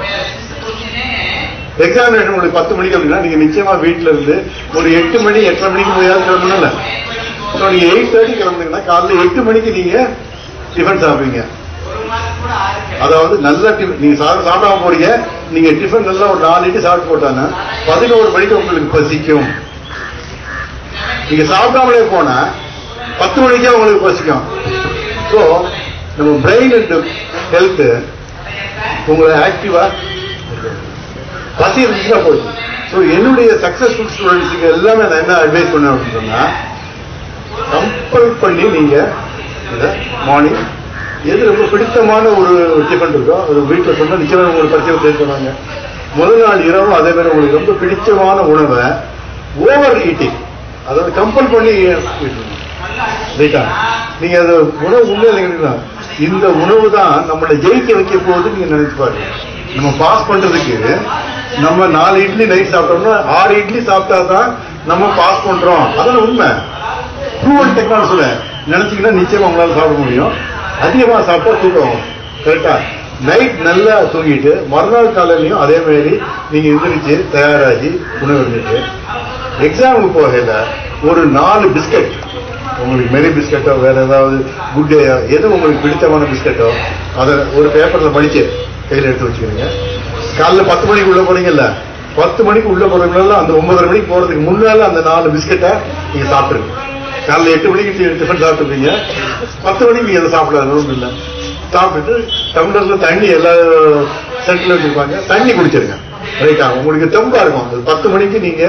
எக்ஸாமினேஷன் உங்களுக்கு பத்து மணிக்கு அப்படின்னா நீங்க நிச்சயமா வீட்டுல இருந்து ஒரு எட்டு மணி எட்டரை மணிக்கு போயாவது கிளம்பணும்ல. நீங்க எயிட் தேர்ட்டி கிளம்புனீங்கன்னா காலையில் எட்டு மணிக்கு நீங்க டிஃபன் சாப்பிடுவீங்க. அதாவது நல்ல நீங்க சாப்பிடாம போறீங்க, நீங்க டிஃபன் நல்லா ஒரு நாலு இட்டு சாப்பிட்டு போட்டாங்கன்னா பதினோரு மணிக்கு உங்களுக்கு பசிக்கும். நீங்க சாப்பிடாமலே போனா பத்து மணிக்கே உங்களுக்கு பசிக்கும். ஸோ நம்ம பிரெயின் அண்ட் ஹெல்த் உங்களை ஆக்டிவா பசி இருந்துச்சுன்னா போச்சு. ஸோ என்னுடைய சக்சஸ்ஃபுல் ஸ்டூடெண்ட்ஸுக்கு எல்லாமே நான் என்ன அட்வைஸ் பண்ணேன் அப்படின்னு சொன்னா, கம்பல் பண்ணி நீங்க மார்னிங் எது ரொம்ப பிடித்தமான ஒரு டிஃபன் இருக்கோ அது வீட்டில் சொன்னா நிச்சயமா உங்களுக்கு பரிசீலனை செய்ய சொன்னாங்க. முதல் நாள் இரவும் அதே மாதிரி உங்களுக்கு ரொம்ப பிடிச்சமான உணவை ஓவர் ஈட்டிங், அதாவது கம்பல் பண்ணி ரைட்டா நீங்க அது உணவு உண்மையில இந்த உணவு தான் நம்மளை ஜெயிக்க வைக்க போகுது நீங்க நினைச்சு பாருங்க. நம்ம பாஸ் பண்றதுக்கு நம்ம நாலு இட்லி நைட் சாப்பிட்டோம்னா ஆறு இட்லி சாப்பிட்டா தான் நம்ம பாஸ் பண்றோம். அதெல்லாம் உண்மை. ப்ரூவன் டெக்னாலஜி சொல்ல நினைச்சீங்கன்னா நிச்சயமா உங்களால சாப்பிட முடியும். அதிகமா சாப்பிட்டா தூக்கம் கரெக்டா. நைட் நல்லா தூங்கிட்டு மறுநாள் காலையிலையும் அதே மாதிரி நீங்க எந்திரிச்சு தயாராகி உணவு இருந்துட்டு எக்ஸாமுக்கு போகல ஒரு நாலு பிஸ்கட், உங்களுக்கு மெரி பிஸ்கட்டோ வேற ஏதாவது குட் டேயோ எது உங்களுக்கு பிடித்தமான பிஸ்கட்டோ அதை ஒரு பேப்பர்ல படிச்சு கையில் எடுத்து வச்சுக்கிறீங்க. காலைல பத்து மணிக்கு உள்ள போறீங்கல்ல, பத்து மணிக்கு உள்ள போறதுனால அந்த ஒன்பதரை மணிக்கு போறதுக்கு முன்னால அந்த நாலு பிஸ்கட்டை நீங்க சாப்பிட்டுருங்க. காலைல எட்டு மணிக்கு டிஃபன் சாப்பிட்டுருப்பீங்க, பத்து மணிக்கு நீங்க அதை சாப்பிடாது இல்லை. சாப்பிட்டுட்டு டம்ளர்ல தண்ணி எல்லா சென்டர்ல வச்சிருப்பாங்க, தண்ணி குடிச்சிருங்க ரைட்டா. உங்களுக்கு தெம்பா இருக்கும். பத்து மணிக்கு நீங்க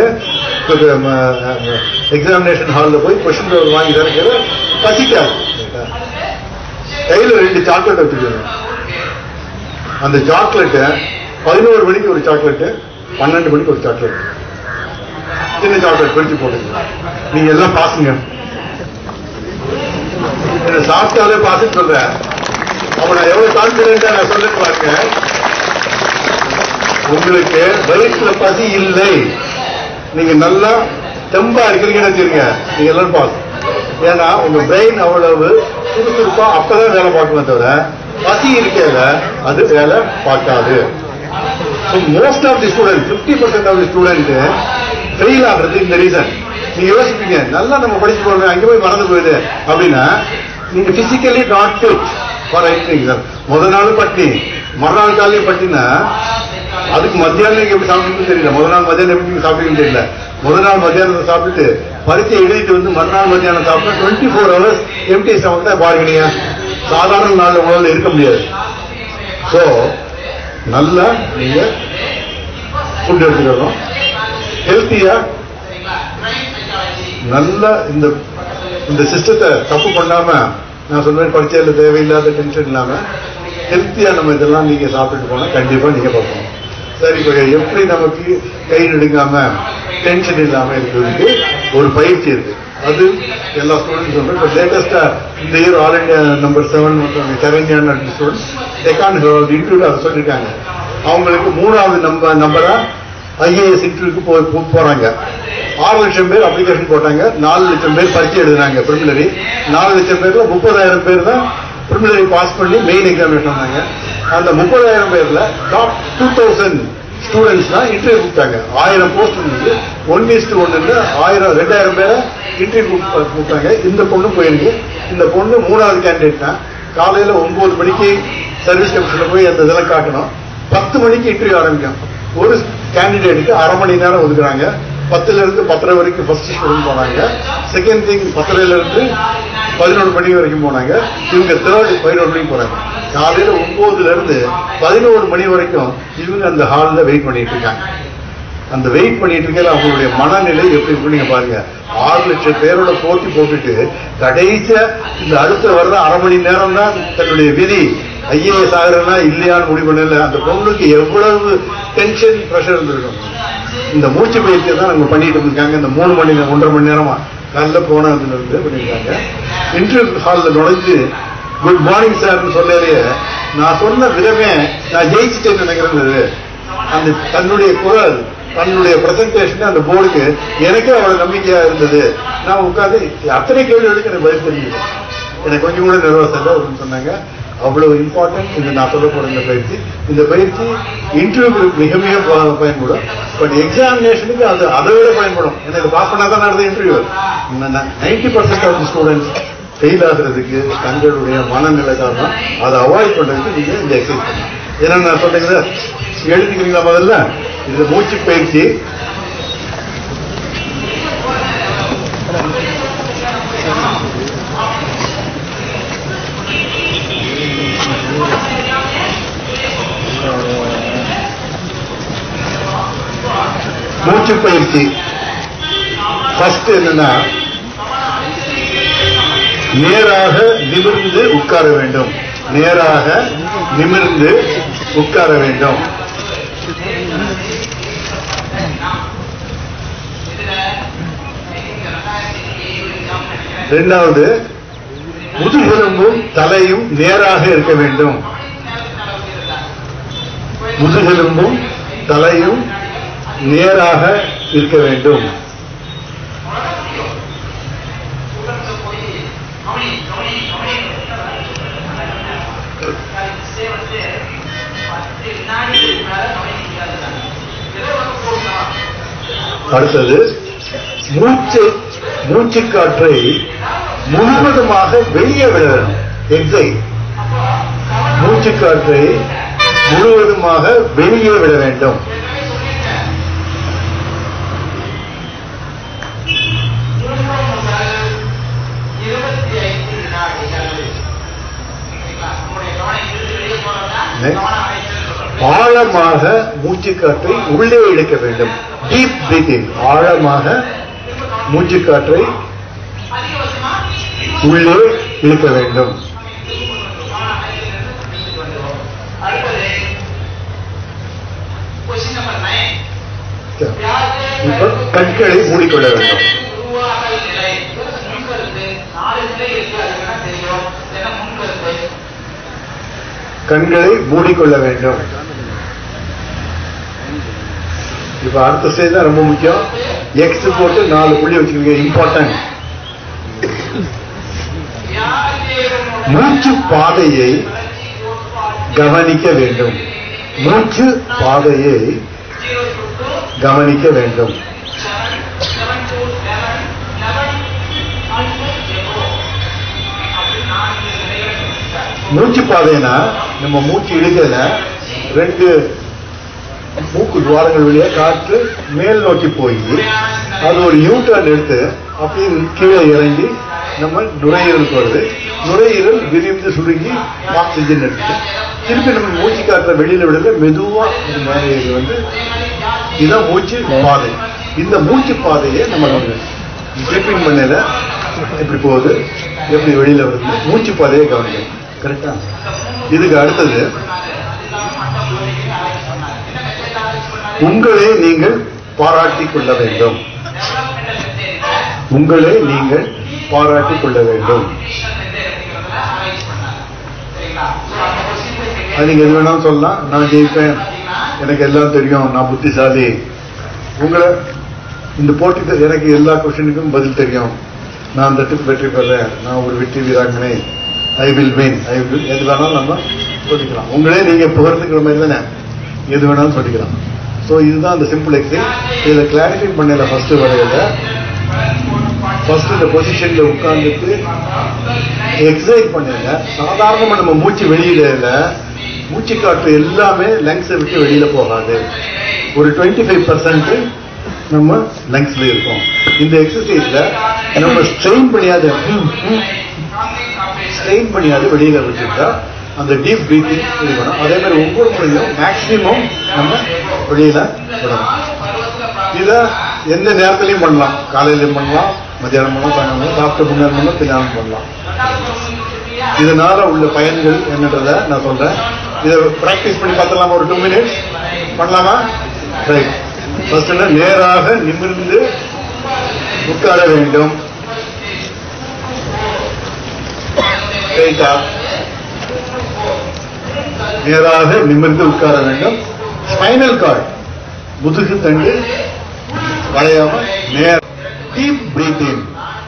எக்ஸாமினேஷன் ஹால்ல போய் கொஸ்டின் பேப்பர் வாங்கி தரக்கிற பசிக்காது. கையில ரெண்டு சாக்லேட் வச்சுக்கோங்க. அந்த சாக்லேட்டை பதினோரு மணிக்கு ஒரு சாக்லேட்டு, பன்னெண்டு மணிக்கு ஒரு சாக்லேட், சின்ன சாக்லேட் பிரிச்சு போடுங்க. நீங்க எல்லாம் பாசுங்க. சாப்பிட்டாலே பார்த்துட்டு சொல்றேன். அப்ப நான் எவ்வளவு கான்பிடென்டா நான் சொல்லிட்டு பாருங்க. உங்களுக்கு வயிற்றுல பசி இல்லை, நீங்க நல்லா தெம்பா இருக்கிறீங்கன்னு வச்சிருங்க, நீங்க எல்லாரும் பாஸ். ஏன்னா உங்க பிரெயின் அவ்வளவு சுறுசுறுப்பா அப்பதான் வேலை பார்க்கணும், தவிர பசி இருக்கல அது வேலை பார்க்காது. Most of the student fifty percent of the student fail ஆகுறது இந்த ரீசன். நீங்க யோசிப்பீங்க, நல்லா நம்ம படிச்சு போறோம் அங்கே போய் மறந்து போயிடுது அப்படின்னா நீங்க physically not fit for writing exam. முதல் நாள் பட்டி மறுநாள் காலையும் பட்டினா அதுக்கு மத்தியானம் நீங்க எப்படி சாப்பிட்டுன்னு தெரியல, முதல் நாள் மத்தியானம் எப்படி நீங்க சாப்பிட்டீங்கன்னு தெரியல. முதல் நாள் மத்தியானத்தை சாப்பிட்டுட்டு பரீட்சை எழுதிட்டு வந்து மறுநாள் மத்தியானம் சாப்பிட்டா டுவெண்ட்டி ஃபோர் ஹவர்ஸ் எம்டி சாப்பிட்டா பாருங்க, சாதாரண நாள் உங்களால இருக்க முடியாது. ஸோ நல்லா நீங்க ஃபுட் எடுத்துக்கணும், ஹெல்த்தியா நல்லா இந்த இந்த சிஸ்டத்தை தப்பு பண்ணாம நான் சொல்றேன், பரீட்சையில தேவையில்லாத டென்ஷன் இல்லாம ஹெல்த்தியா நம்ம இதெல்லாம் நீங்க சாப்பிட்டுட்டு போனா கண்டிப்பா நீங்க பார்க்கணும். சரி, எப்படி நமக்கு கை நடுங்காம டென்ஷன் இல்லாம இருக்கிறதுக்கு ஒரு பயிற்சி இருக்கு. அது எல்லா ஸ்டூடெண்ட்ஸ் சொல்றேன். இப்போ லேட்டஸ்டா இந்த year all India number seven சரண்யான் ஸ்டூடெண்ட்ஸ் டெக்கான் இன்டர்வியூ அதை சொல்லியிருக்காங்க. அவங்களுக்கு மூணாவது நம்ப நம்பரா ஐஏஎஸ் இன்டர்வியூக்கு போய் போறாங்க. ஆறு லட்சம் பேர் அப்ளிகேஷன் போட்டாங்க, நாலு லட்சம் பேர் பரீட்சை எழுதினாங்க பிரிமினரி. நாலு லட்சம் பேர்ல முப்பதாயிரம் பேர் தான் பிரிமினரி பாஸ் பண்ணி மெயின் எக்ஸாமினேஷன் வந்தாங்க. அந்த முப்பதாயிரம் பேர்ல டாப் டூ தௌசண்ட் ஸ்டூடெண்ட்ஸ் தான் இன்டர்வியூ கொடுத்தாங்க. ஆயிரம் போஸ்ட் இருந்தது, ஒன் இஸ்டு ஒன்னு ஆயிரம் ரெண்டாயிரம் பேரை இன்டர்வியூ கொடுத்தாங்க. இந்த பொண்ணு போயிருக்கு. இந்த பொண்ணு மூணாவது கேண்டிடேட் தான். காலையில ஒன்பது மணிக்கு சர்வீஸ் கமிஷன்ல போய் அந்த இதெல்லாம் காட்டணும். பத்து மணிக்கு இன்டர்வியூ ஆரம்பிக்கும். ஒரு கேண்டிடேட்டுக்கு அரை மணி நேரம் ஒதுக்குறாங்க. பத்துல இருந்து பத்தரை வரைக்கும் ஃபர்ஸ்ட் ஸ்டூடெண்ட் போனாங்க. செகண்ட் திங் பத்தரையில இருந்து பதினொன்று மணி வரைக்கும் போனாங்க. இவங்க தேர்ட் பதினொன்று மணிக்கு போறாங்க. காலையில ஒன்பதுல இருந்து பதினோரு மணி வரைக்கும் இவங்க அந்த ஹாலில் வெயிட் பண்ணிட்டு இருக்காங்க. அந்த வெயிட் பண்ணிட்டு இருக்க அவங்களுடைய மனநிலை எப்படி இருக்கு நீங்க பாருங்க. ஆறு லட்சம் பேரோட போட்டி போட்டுட்டு கடைசியா இந்த அடுத்த வர்ற அரை மணி நேரம் தான் தன்னுடைய விதி ஐஏஎஸ் ஆகிறனா இல்லையான்னு முடிவு பண்ணல. அந்த பொண்ணுக்கு எவ்வளவு டென்ஷன் பிரஷர் இருந்திருக்கும். இந்த மூச்சு பயிற்சியை தான் நம்ம பண்ணிட்டு இருக்காங்க. இந்த மூணு மணி நேரம் ஒன்றரை மணி நேரமா காலைல போனதுல இருந்து பண்ணிருக்காங்க. இன்டர்வியூ ஹாலில் நுழைஞ்சு குட் மார்னிங் சார்னு சொல்லலையே நான் சொன்ன விதமே நான் ஜெயிச்சுட்டேன்னு நினைக்கிறது. அந்த தன்னுடைய குரல் தன்னுடைய பிரசன்டேஷன் அந்த போர்டுக்கு எனக்கே அவ்வளவு நம்பிக்கையா இருந்தது. நான் உட்காந்து அத்தனை கேள்விகளுக்கு எனக்கு பதில் தெரிஞ்சுது. எனக்கு கொஞ்சம் கூட நர்வஸ் இல்லை அப்படின்னு சொன்னாங்க. அவ்வளவு இம்பார்ட்டன்ட் இந்த நான் சொல்ல போற இந்த பயிற்சி. இந்த பயிற்சி இன்டர்வியூக்கு மிக மிக பயன்படும். பட் எக்ஸாமினேஷனுக்கு அது அதை விட பயன்படும். எனக்கு பாஸ் பண்ணா தான் நடந்த interview. Ninety percent of students fail ஆகுறதுக்கு தங்களுடைய மனநிலை காரணம். அதை அவாய்ட் பண்றதுக்கு நீங்க இந்த எக்ஸசைஸ் பண்ணலாம். ஏன்னா நான் சொல்றீங்களா எழுதிக்கிறீங்களா முதல்ல இந்த மூச்சு பயிற்சி. மூச்சு பயிற்சி ஃபர்ஸ்ட் என்னன்னா நேராக நிமிர்ந்து உட்கார வேண்டும். நேராக நிமிர்ந்து உட்கார வேண்டும். இரண்டாவது முதுகெலும்பும் தலையும் நேராக இருக்க வேண்டும். முதுகெலும்பும் தலையும் நேராக இருக்க வேண்டும். அடுத்தது மூச்சு மூச்சு காற்றை முழுவதுமாக வெளியே விட வேண்டும். எக்ஸைட் மூச்சு காற்றை முழுவதுமாக வெளியே விட வேண்டும். ஆழமாக மூச்சு காற்றை உள்ளே இழுக்க வேண்டும். Deep breathing. ஆழமாக மூச்சு காற்றை உள்ளே இழுக்க வேண்டும். இப்ப கண்களை மூடிக்கொள்ள வேண்டும். கண்களை மூடிக்கொள்ள வேண்டும். இப்ப அடுத்த ஸ்டேஜ் தான் ரொம்ப முக்கியம். எக்ஸ் போட்டு நாலு புள்ளி வச்சுக்கோங்க. இம்பார்ட்டன்ட். மூச்சு பாதையை கவனிக்க வேண்டும். மூச்சு பாதையை கவனிக்க வேண்டும். மூச்சு பாதைனா நம்ம மூச்சு இழுக்கல ரெண்டு மூக்கு துவாரங்கள் வழியா காற்று மேல் நோக்கி போய் அது ஒரு யூ டர்ன் எடுத்து அப்படியே கீழே இறங்கி நம்ம நுரையீரலுக்கு வருது. நுரையீரல் விரிந்து சுருங்கி ஆக்சிஜன் எடுத்து திருப்பி நம்ம மூச்சு காற்றை வெளியில விடல மெதுவா இது வந்து இதுதான் மூச்சு பாதை. இந்த மூச்சு பாதையை நம்ம ஸ்லிப்பிங் பண்ணல எப்படி போகுது எப்படி வெளியில வருது மூச்சு பாதையை கவனிக்கணும். கரெக்டா? இதுக்கு அடுத்தது உங்களை நீங்கள் பாராட்டிக் கொள்ள வேண்டும். உங்களை நீங்கள் பாராட்டிக் கொள்ள வேண்டும். நீங்க எது வேணாலும் சொல்லலாம். நான் ஜெயிப்பேன், எனக்கு எல்லாம் தெரியும், நான் புத்திசாலி. உங்களை இந்த போட்டி எனக்கு எல்லா கொஸ்டினுக்கும் பதில் தெரியும், நான் அந்த ட்ரிப் வெற்றி பெறேன், நான் ஒரு வெற்றி வீராங்கனை, I will win, I will, எது வேணாலும் நம்ம சொல்லிக்கலாம். உங்களே நீங்க புகழ்ந்துக்கிற மாதிரி தானே எது வேணாலும் சொல்லிக்கலாம். ஸோ இதுதான் அந்த சிம்பிள் எக்ஸைஸ். இதை கிளாரிஃபை பண்ணல ஃபர்ஸ்ட் வரையில. ஃபர்ஸ்ட் இந்த பொசிஷன்ல உட்கார்ந்துட்டு எக்ஸசைஸ் பண்ணல. சாதாரணமா நம்ம மூச்சு வெளியில மூச்சு காற்று எல்லாமே லங்ஸை விட்டு வெளியில போகாது. ஒரு டுவெண்ட்டி ஃபைவ் பர்சன்ட் நம்ம லங்ஸ்ல இருக்கும். இந்த எக்ஸசைஸ்ல நம்ம ஸ்ட்ரெயின் பண்ணியாது ஸ்ட்ரெயின் பண்ணியாது வெளியில விட்டுட்டா அந்த டீப் பிரீத்திங் இருக்கணும். அதே மாதிரி ஒவ்வொரு முறையும் மேக்சிமம் நம்ம வெளியில விடணும். இத எந்த நேரத்திலையும் பண்ணலாம். காலையிலையும் பண்ணலாம், மத்தியானம் பண்ணலாம், சாயங்காலம் சாப்பிட்ட முன்னேறம் பண்ணலாம், தினம் பண்ணலாம். இதனால உள்ள பயன்கள் என்னன்றத நான் சொல்றேன். இதை பிராக்டிஸ் பண்ணி பார்த்துடலாமா? ஒரு டூ மினிட்ஸ் பண்ணலாமா? ரைட். ஃபர்ஸ்ட் நேராக நிமிர்ந்து உட்கார வேண்டும். நேராக நிமிர்ந்து உட்கார வேண்டும். ஸ்பைனல் கார்டு, முதுகு தண்டு வளையாம நேர. Deep breathing.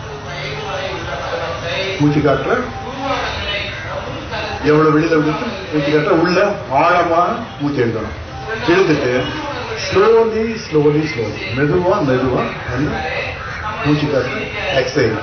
மூச்சு காற்ற எவ்வளவு வெளியில விட்டு மூச்சு காற்ற உள்ள ஆழமான மூச்சு எடுக்கணும். இழுத்துட்டு ஸ்லோலி ஸ்லோலி ஸ்லோலி மெதுவா மெதுவா மூச்சு காற்று எக்ஸைல்.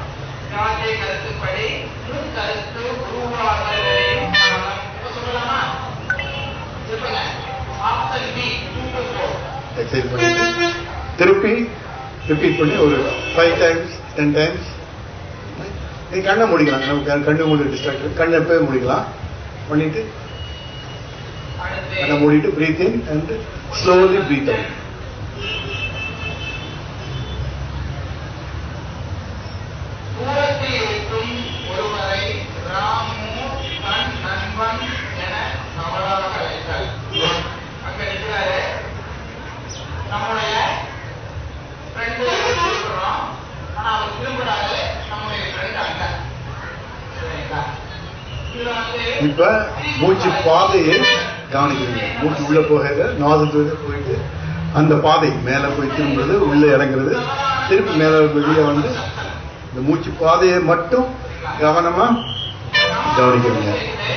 எக்ஸைல் பண்ணி திருப்பி ரிப்பீட் பண்ணி ஒரு ஃபைவ் டைம்ஸ் டென் டைம்ஸ். நீ கண்ணை முடிக்கலாம். நமக்கு கண்ணு மூடி டிஸ்ட்ராக்ட் கண்ணை எப்பவே முடிக்கலாம். பண்ணிட்டு கண்ணை மூடிட்டு breathe in and slowly breathe out. இப்ப மூச்சு பாதையை கவனிக்கிறீங்க. மூச்சு உள்ள போக நாசத்துல போயிட்டு அந்த பாதை மேல போய் திரும்புறது, உள்ள இறங்குறது, திருப்பி மேல வெளியே வந்து இந்த மூச்சு பாதையை மட்டும் கவனமா கவனிக்கிறீங்க.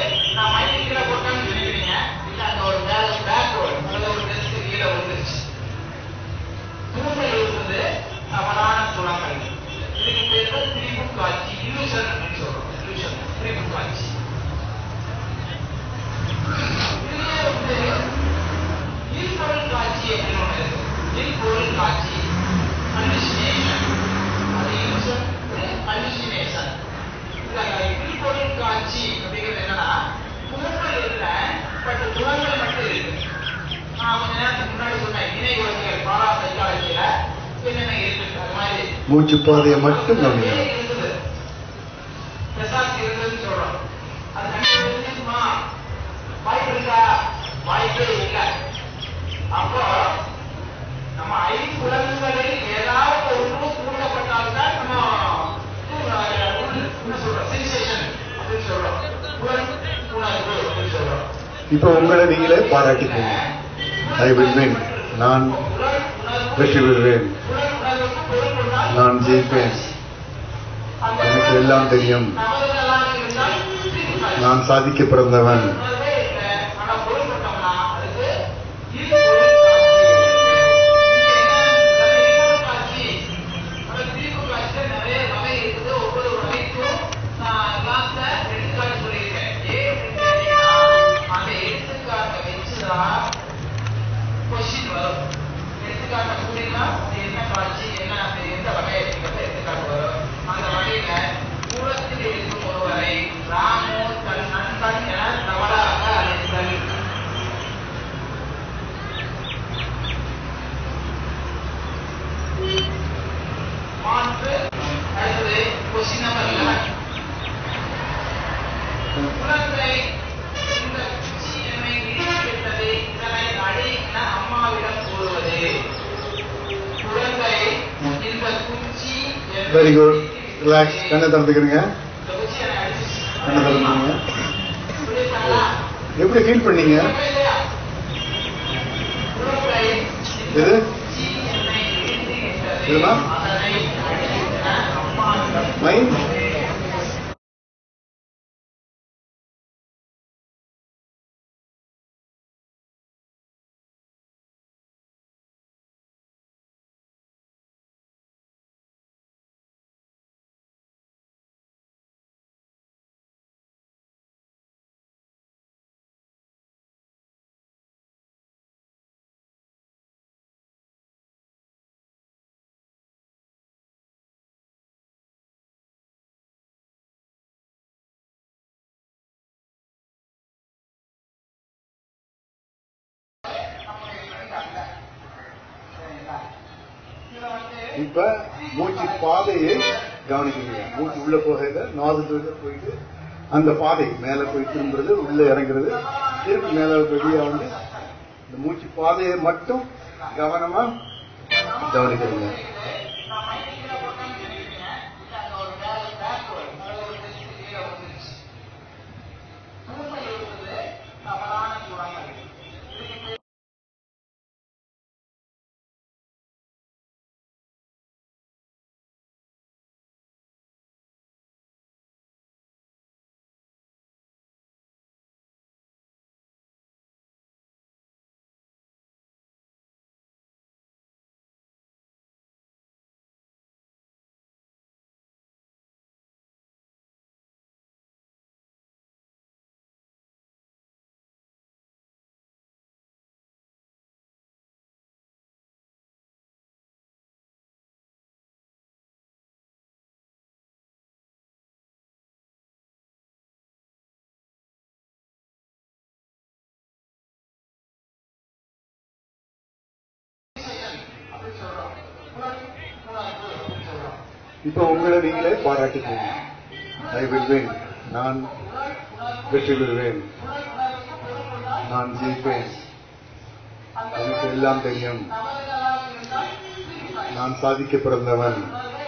மூச்சு பாதையை மட்டும் கவனிக்கணும். அப்போ நம்ம ஐம்புலன்களில் ஏதாவது ஒன்று தூண்டப்பட்டால்தான் நம்ம சொல்றோம் சென்சேஷன் அப்படின்னு சொல்றோம், புலன் உணர்வு அப்படின்னு சொல்றோம். இப்ப உங்களை நீங்களே பாராட்டிக்கோங்க. ஐ வில் வின், நான் வெற்றி பெறுவேன், நான் ஜெயிப்பேன், எனக்கு எல்லாம் தெரியும், நான் சாதிக்க பிறந்தவன். Very good. ரிலாக்ஸ். கண்ணை திறந்துக்கிறீங்க. கண்ணை திறந்துக்கிறீங்க. எப்படி ஃபீல் பண்ணீங்க? இது இதுமா மைண்ட் இப்ப மூச்சு பாதையை கவனிக்கிறீங்க. மூச்சு உள்ள போக நாதத்துல போயிட்டு அந்த பாதை மேல போய் திரும்புறது, உள்ள இறங்குறது, திருப்பி மேல வெளியே வந்து இந்த மூச்சு பாதையை மட்டும் கவனமா கவனிக்கிறீங்க. இப்ப உங்களை நீங்களே பாராட்டிக்கீங்க. ஐ வில் வின், நான் வெற்றி பெறுவேன், நான் ஜெயிப்பேன், எனக்கு எல்லாம் தெரியும், நான் சாதிக்க பிறந்தவன்.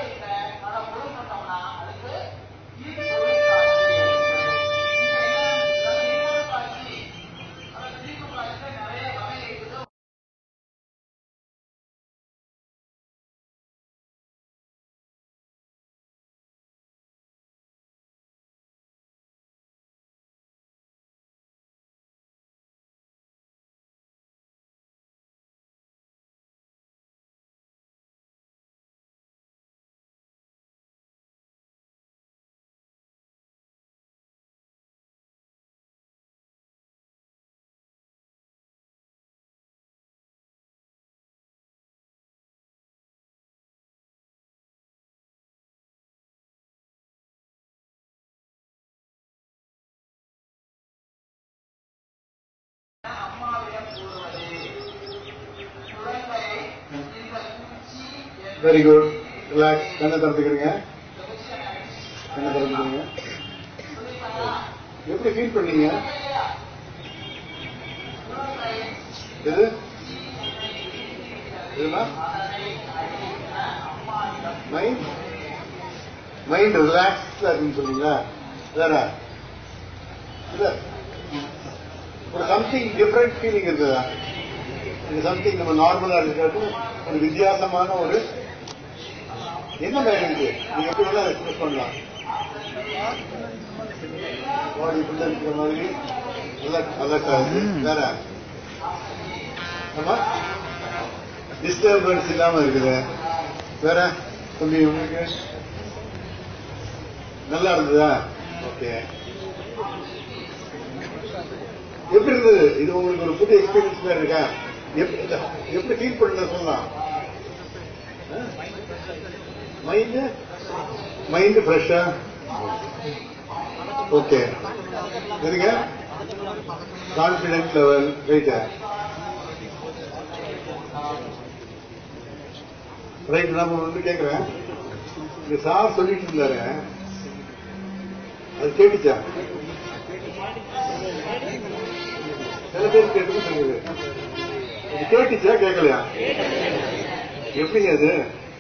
Very good. ரிலாக்ஸ். கண்ணை திறந்துக்கிறீங்க. கண்ணை திறந்துக்கிறீங்க. எப்படி ஃபீல் பண்ணீங்க? இது இதுமா மைண்ட் மைண்ட் ரிலாக்ஸ்டா இருக்குன்னு சொன்னீங்களா? வேற இல்ல ஒரு சம்திங் டிஃபரெண்ட் ஃபீலிங் இருக்குதா? இது சம்திங் நம்ம நார்மலா இருக்கிறது ஒரு வித்தியாசமான ஒரு என்ன மாதிரி இருக்கு? நீங்க எப்படி வேணா எக்ஸ்பிரஸ் பண்ணலாம். பாடி ஃபுல்லா இருக்கிற மாதிரி அலர்ட் ஆகுது. வேற ஆமா டிஸ்டர்பன்ஸ் இல்லாம இருக்குது. வேற சொல்லி உங்களுக்கு நல்லா இருந்ததா? ஓகே. எப்படி இருந்தது? இது உங்களுக்கு ஒரு புது எக்ஸ்பீரியன்ஸ் மாதிரி இருக்கா? எப்படி ஃபீல் பண்ண சொல்லலாம்? மைண்ட் மைண்ட் ஃப்ரெஷ்ஷா? ஓகே. சரிங்க. கான்பிடன்ஸ் லெவல் ரைட்டா? ரைட். நான் வந்து கேட்கிறேன், இந்த சார் சொல்லிட்டு இருந்தாரு, அது கேட்டுச்சா? சில பேர் கேட்டு சொல்லுது. கேட்டுச்சா கேட்கலையா? எப்படிங்க அது?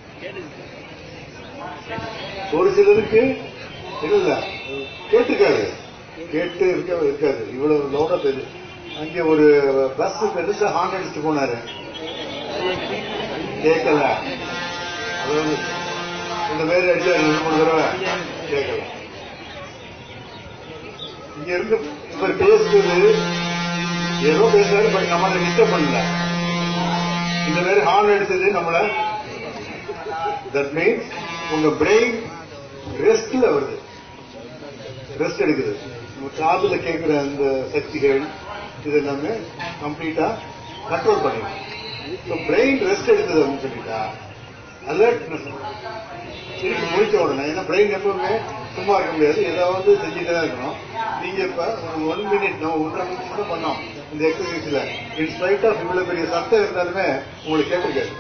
ஒரு சிலருக்கு இல்ல கேட்டுக்காது, கேட்டு இருக்க இருக்காது. இவ்வளவு லவுடா தெரியுது. அங்கே ஒரு பஸ் பெருசா ஹார்ன் அடிச்சுட்டு போனாரு. கேட்கல. அதாவது இந்த மாதிரி அடிச்சா ரெண்டு மூணு தடவை கேட்கல. இங்க இருந்து இவர் பேசுறது ஏதோ பேசுறாரு, பட் நம்மளை டிஸ்டர்ப் பண்ணல. இந்த மாதிரி ஹார்ன் அடிச்சது நம்மள, தட் மீன்ஸ் உங்க பிரெயின் ரெஸ்ட்ல வருது, ரெஸ்ட் எடுக்குது. நம்ம காதுல கேட்கிற அந்த சக்திகள் இது எல்லாமே கம்ப்ளீட்டா கண்ட்ரோல் பண்ணிடும். பிரெயின் ரெஸ்ட் எடுக்குது அப்படின்னு சொல்லிட்டா அலர்ட்னஸ் திருப்பி முடிச்ச உடனே, ஏன்னா பிரெயின் எப்பவுமே சும்மா இருக்க முடியாது, ஏதாவது செஞ்சுட்டு தான் இருக்கணும். நீங்க இப்ப ஒரு ஒன் மினிட் நம்ம ஒன்றரை நிமிஷம் தான் பண்ணோம் இந்த எக்ஸசைஸ்ல. இன் ஸ்பைட் ஆஃப் இவ்வளவு பெரிய சத்தம் இருந்தாலுமே உங்களுக்கு கேட்டிருக்காது.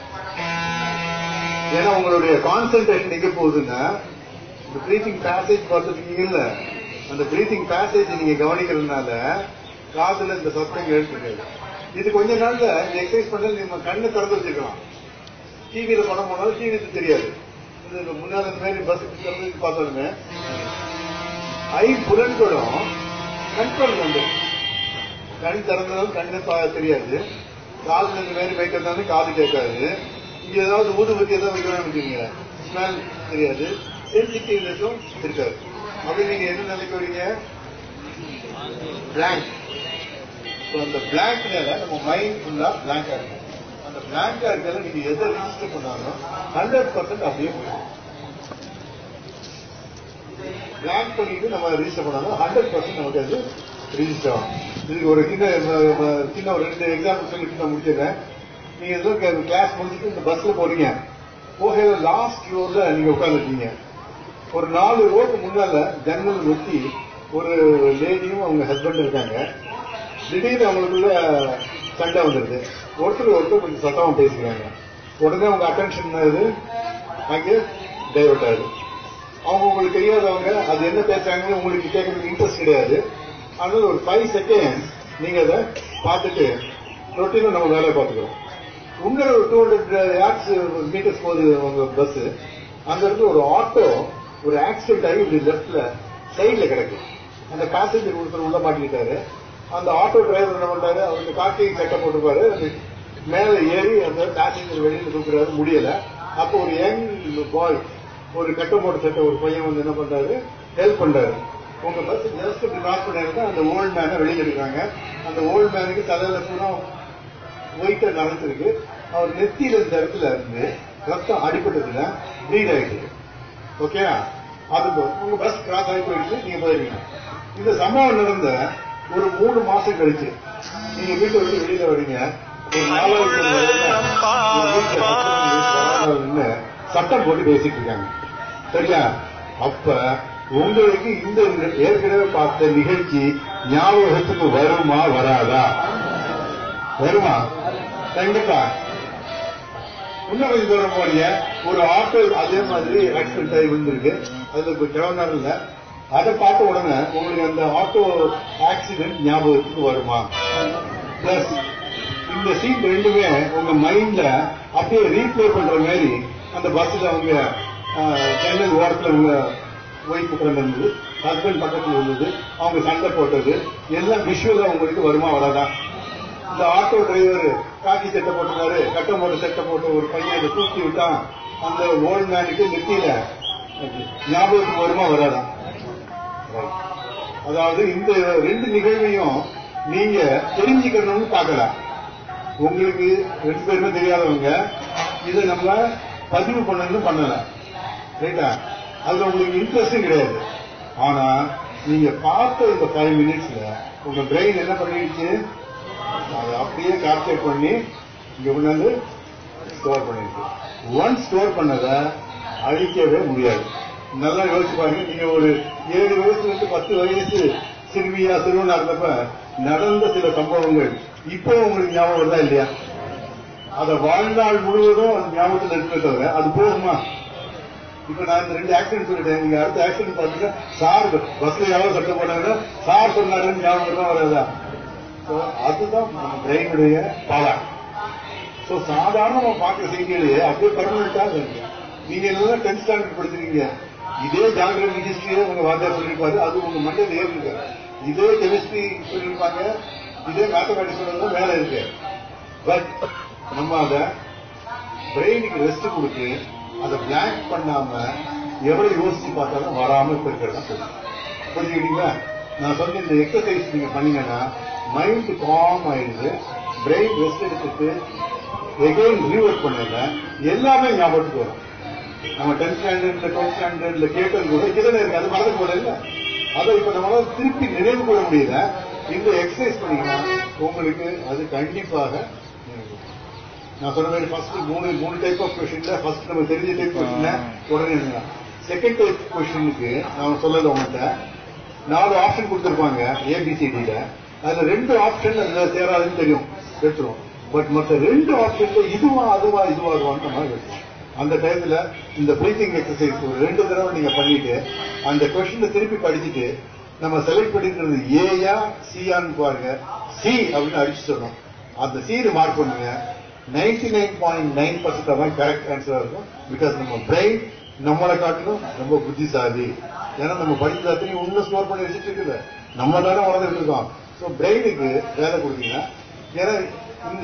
ஏன்னா உங்களுடைய கான்சென்ட்ரேஷன் எங்க போகுதுன்னா, இந்த பிரீத்திங் பேசேஜ் பார்த்துருக்கீங்கல்ல, அந்த பிரீத்திங் பேசேஜ் நீங்க கவனிக்கிறதுனால காதுல இந்த சத்தம் கேட்டிருக்காது. இது கொஞ்ச நாள்ல இந்த எக்ஸசைஸ் பண்ண நம்ம கண்ணு திறந்து வச்சிருக்கலாம். டிவியில படம் போனாலும் டிவிக்கு தெரியாது. முன்னாடி இந்த மாதிரி பஸ் பார்த்தாலுமே ஐ புலன்களும் கண்ட்ரோல் வந்து கண் திறந்தாலும் கண்ணு தெரியாது, காதுல இந்த மாதிரி வைக்கிறதாலும் காது கேட்காது. இங்க ஏதாவது ஊதுபத்தி ஏதாவது வைக்கணும்னு வச்சுக்கீங்க, ஸ்மெல் தெரியாது, சென்சிட்டிவ்னஸும் இருக்காது. அப்படி நீங்க என்ன நினைக்க வரீங்க? பிளாங்க். அந்த பிளாங்க்னால நம்ம மைண்ட் ஃபுல்லா பிளாங்கா இருக்கும். அந்த பிளாங்கா இருக்கிறத நீங்க எதை ரிஜிஸ்டர் பண்ணாலும் ஹண்ட்ரட் பர்சன்ட் அப்படியே போயிடும். பிளாங்க் பண்ணிட்டு நம்ம ரிஜிஸ்டர் பண்ணாலும் ஹண்ட்ரட் பர்சன்ட் நமக்கு அது ரிஜிஸ்டர் ஆகும். இதுக்கு ஒரு சின்ன சின்ன ஒரு ரெண்டு எக்ஸாம்பிள் சொல்லிட்டு நான் முடிச்சிடுறேன். நீங்க ஏதோ கிளாஸ் முடிச்சுட்டு இந்த பஸ்ல போறீங்க, போகிற லாஸ்ட் ரோட்ல நீங்க உட்காந்துருக்கீங்க. ஒரு நாலு ரோடு முன்னால ஜன்னல் ஒட்டி ஒரு லேடியும் அவங்க ஹஸ்பண்ட் இருக்காங்க. திடீர்னு அவங்களுக்குள்ள சண்டை வந்துருது. ஒருத்தர் ஒருத்தர் கொஞ்சம் சத்தமா பேசிக்கிறாங்க. உடனே அவங்க அட்டென்ஷன் ஆகுது, அங்கே டைவர்ட் ஆகுது. அவங்க உங்களுக்கு தெரியாதவங்க, அது என்ன பேசுறாங்கன்னு உங்களுக்கு கேட்கறதுக்கு இன்ட்ரெஸ்ட் கிடையாது. அதனால ஒரு ஃபைவ் செகண்ட் நீங்க அதை பார்த்துட்டு ரொட்டீனா நம்ம வேலையை பார்த்துக்கிறோம். உங்க ஒரு டூ ஹண்ட்ரட் யார்ட்ஸ் மீட்டர்ஸ் போகுது உங்க பஸ். அந்த இடத்துல ஒரு ஆட்டோ ஒரு ஆக்சிடென்ட் ஆகி இப்படி லெப்ட்ல சைட்ல கிடக்கு. அந்த பேசஞ்சர் ஒருத்தர் உள்ள மாட்டிக்கிட்டாரு. அந்த ஆட்டோ டிரைவர் என்ன பண்றாரு, அவருக்கு காக்கி சட்டை போட்டுப்பாரு, மேல ஏறி அந்த பேசஞ்சர் வெளியில தூக்குறாரு, முடியல. அப்போ ஒரு யங் பாய், ஒரு கட்ட போட்ட சட்டை ஒரு பையன் வந்து என்ன பண்றாரு, ஹெல்ப் பண்றாரு. உங்க பஸ் ஜஸ்ட் இப்படி கிராஸ் பண்ணிருந்தா அந்த ஓல்டு மேனை வெளியில எடுக்கிறாங்க. அந்த ஓல்டு மேனுக்கு தலையில பூரா ஒயிட்டா நடந்திருக்கு. அவர் நெத்தியில இந்த இடத்துல இருந்து ரத்தம் அடிபட்டதுல ப்ளீட் ஆயிட்டு. ஓகே, அது உங்க பஸ் கிராஸ் ஆகி போயிடுச்சு, நீங்க போயிருக்கீங்க. இந்த சம்பவம் நடந்த ஒரு மூணு மாசம் கழிச்சு நீங்க வீட்டை விட்டு வெளியில வரீங்க. ஒரு நாலாவது சட்டம் போட்டு பேசிட்டு இருக்காங்க, சரியா? அப்ப உங்களுக்கு இந்த ஏற்கனவே பார்த்த நிகழ்ச்சி ஞாபகத்துக்கு வருமா வராதா? வருமா? கண்டிப்பா. இன்னும் கொஞ்சம் தூரம் போறீங்க, ஒரு ஆட்டோ அதே மாதிரி ஆக்சிடென்ட் ஆகி விழுந்திருக்கு. அது கிழமை இல்ல, அதை பார்த்த உடனே உங்களுக்கு அந்த ஆட்டோ ஆக்சிடென்ட் ஞாபகத்துக்கு வருமா? பிளஸ் இந்த சீன் ரெண்டுமே உங்க மைண்ட்ல அப்படியே ரீப்ளே பண்ற மாதிரி அந்த பஸ்ல அவங்க ஜன்னல் ஓரத்துல உங்க ஒய்ஃப் உட்கார்ந்து, ஹஸ்பண்ட் பக்கத்தில் இருந்தது, அவங்க சண்டை போட்டது எல்லாம் விஷுவலா உங்களுக்கு வருமா வராதா? இந்த ஆட்டோ டிரைவர் காக்கி சட்டை போட்டுக்காரு, கட்ட போட்ட சட்டை போட்டு ஒரு பையன் தூக்கி விட்டான், அந்த ஓல்டு மேனுக்கு நெத்தியில ஞாபகத்துக்கு வருமா வராதா? அதாவது இந்த ரெண்டு நிகழ்வையும் நீங்க தெரிஞ்சுக்கணும்னு பார்க்கலாம். உங்களுக்கு ரெண்டு பேருமே தெரியாதவங்க இதை நம்ம பதிவு பண்ணணும் பண்ணல, ரைட்டா? அதுல உங்களுக்கு இன்ட்ரெஸ்டும் கிடையாது. ஆனா நீங்க பார்த்த இந்த ஃபைவ் மினிட்ஸ்ல உங்க பிரெயின் என்ன பண்ணிடுச்சு, அதை அப்படியே கேப்சர் பண்ணி இங்க கொண்டாந்து ஸ்டோர் பண்ணிருக்கு. ஒன் ஸ்டோர் பண்ணதை அழிக்கவே முடியாது. நல்லா யோசிச்சு பாருங்க. நீங்க ஒரு ஏழு வயசுல இருந்து பத்து வயசு சிறுமியா சிறுவனா இருந்தப்ப நடந்த சில சம்பவங்கள் இப்போ உங்களுக்கு ஞாபகம் வருதா இல்லையா? அதை வாழ்நாள் முழுவதும் அது ஞாபகத்தில் இருக்க தவிர அது போகுமா? இப்ப நான் இந்த ரெண்டு ஆக்சிடென்ட் சொல்லிட்டேன். நீங்க அடுத்த ஆக்சிடென்ட் பாத்தீங்கன்னா சார் பஸ்ல யாராவது சட்டம் போட்டாங்கன்னா சார் சொன்னாருன்னு ஞாபகம் தான் வராதா? அதுதான் நம்ம பிரெயினுடைய பவர். சோ சாதாரணமா பார்க்கிற செய்திகளே அப்படியே பர்மனண்டா இருக்கு. நீங்க எல்லாம் டென்த் ஸ்டாண்டர்ட் படிச்சிருக்கீங்க, இதே ஜியோகிராபி ஹிஸ்டரியே உங்க வாத்தியார் சொல்லியிருப்பாரு, அது உங்க மண்டையில் ஏறிருக்கு. இதே கெமிஸ்ட்ரி சொல்லியிருப்பாங்க, இதே மேத்தமேட்டிக்ஸ் சொல்றது மேல இருக்கு. பட் நம்ம அதை பிரெயினுக்கு ரெஸ்ட் கொடுத்து அதை பிளாங்க் பண்ணாம எவ்வளவு யோசிச்சு பார்த்தாலும் வராம இப்ப இருக்கிறதா சொல்லுங்க. புரிஞ்சுக்கிட்டீங்களா? நான் சொன்ன இந்த எக்ஸசைஸ் நீங்க பண்ணீங்கன்னா மைண்ட் காம் ஆயிடுது, பிரெயின் ரெஸ்ட் எடுத்துட்டு எகைன் ரீவர்க் பண்ணல எல்லாமே ஞாபகத்துக்கு வரும். நம்ம டென்த் ஸ்டாண்டர்ட்ல டுவெல்த் ஸ்டாண்டர்ட்ல கேட்டது கூட இதுல இருக்கு, அது மறந்து போல இல்ல. அதை இப்ப நம்மளால திருப்பி நினைவு கொள்ள முடியல. இந்த எக்ஸசைஸ் பண்ணீங்கன்னா உங்களுக்கு அது கண்டிப்பாக நான் சொன்ன மாதிரி ஃபர்ஸ்ட் மூணு மூணு டைப் ஆஃப் கொஸ்டின்ல ஃபர்ஸ்ட் நம்ம தெரிஞ்ச டைப் கொஸ்டின் உடனே எழுதலாம். செகண்ட் டைப் கொஸ்டினுக்கு நான் சொல்லல உங்கள்கிட்ட நாலு ஆப்ஷன் கொடுத்துருப்பாங்க ஏபிசிடியில. அதுல ரெண்டு ஆப்ஷன் அதுல சேராதுன்னு தெரியும், எடுத்துரும். பட் மற்ற ரெண்டு ஆப்ஷன்ல இதுவா அதுவா இதுவாகுவான்னு நம்ம எடுத்துரும். அந்த டைம்ல இந்த பிரீத்திங் எக்ஸசைஸ் ஒரு ரெண்டு தடவை நீங்க பண்ணிட்டு அந்த கொஸ்டினை திருப்பி படிச்சுட்டு நம்ம செலக்ட் பண்ணிருக்கிறது ஏயா சியான்னு பாருங்க. சி அப்படின்னு அடிச்சு சொல்லணும். அந்த சீரு மார்க் பண்ணுங்க. Ninety nine point nine percent தான் கரெக்ட் ஆன்சரா இருக்கும். பிகாஸ் நம்ம பிரெயின் நம்மளை காட்டிலும் ரொம்ப புத்திசாலி. ஏன்னா நம்ம படிச்சது அத்தனையும் இன்னும் ஸ்டோர் பண்ணி வச்சுட்டு இருக்குது, நம்ம தானே வளர்ந்துட்டு இருக்கோம். ஸோ பிரெயினுக்கு வேலை கொடுத்தீங்கன்னா, ஏன்னா இந்த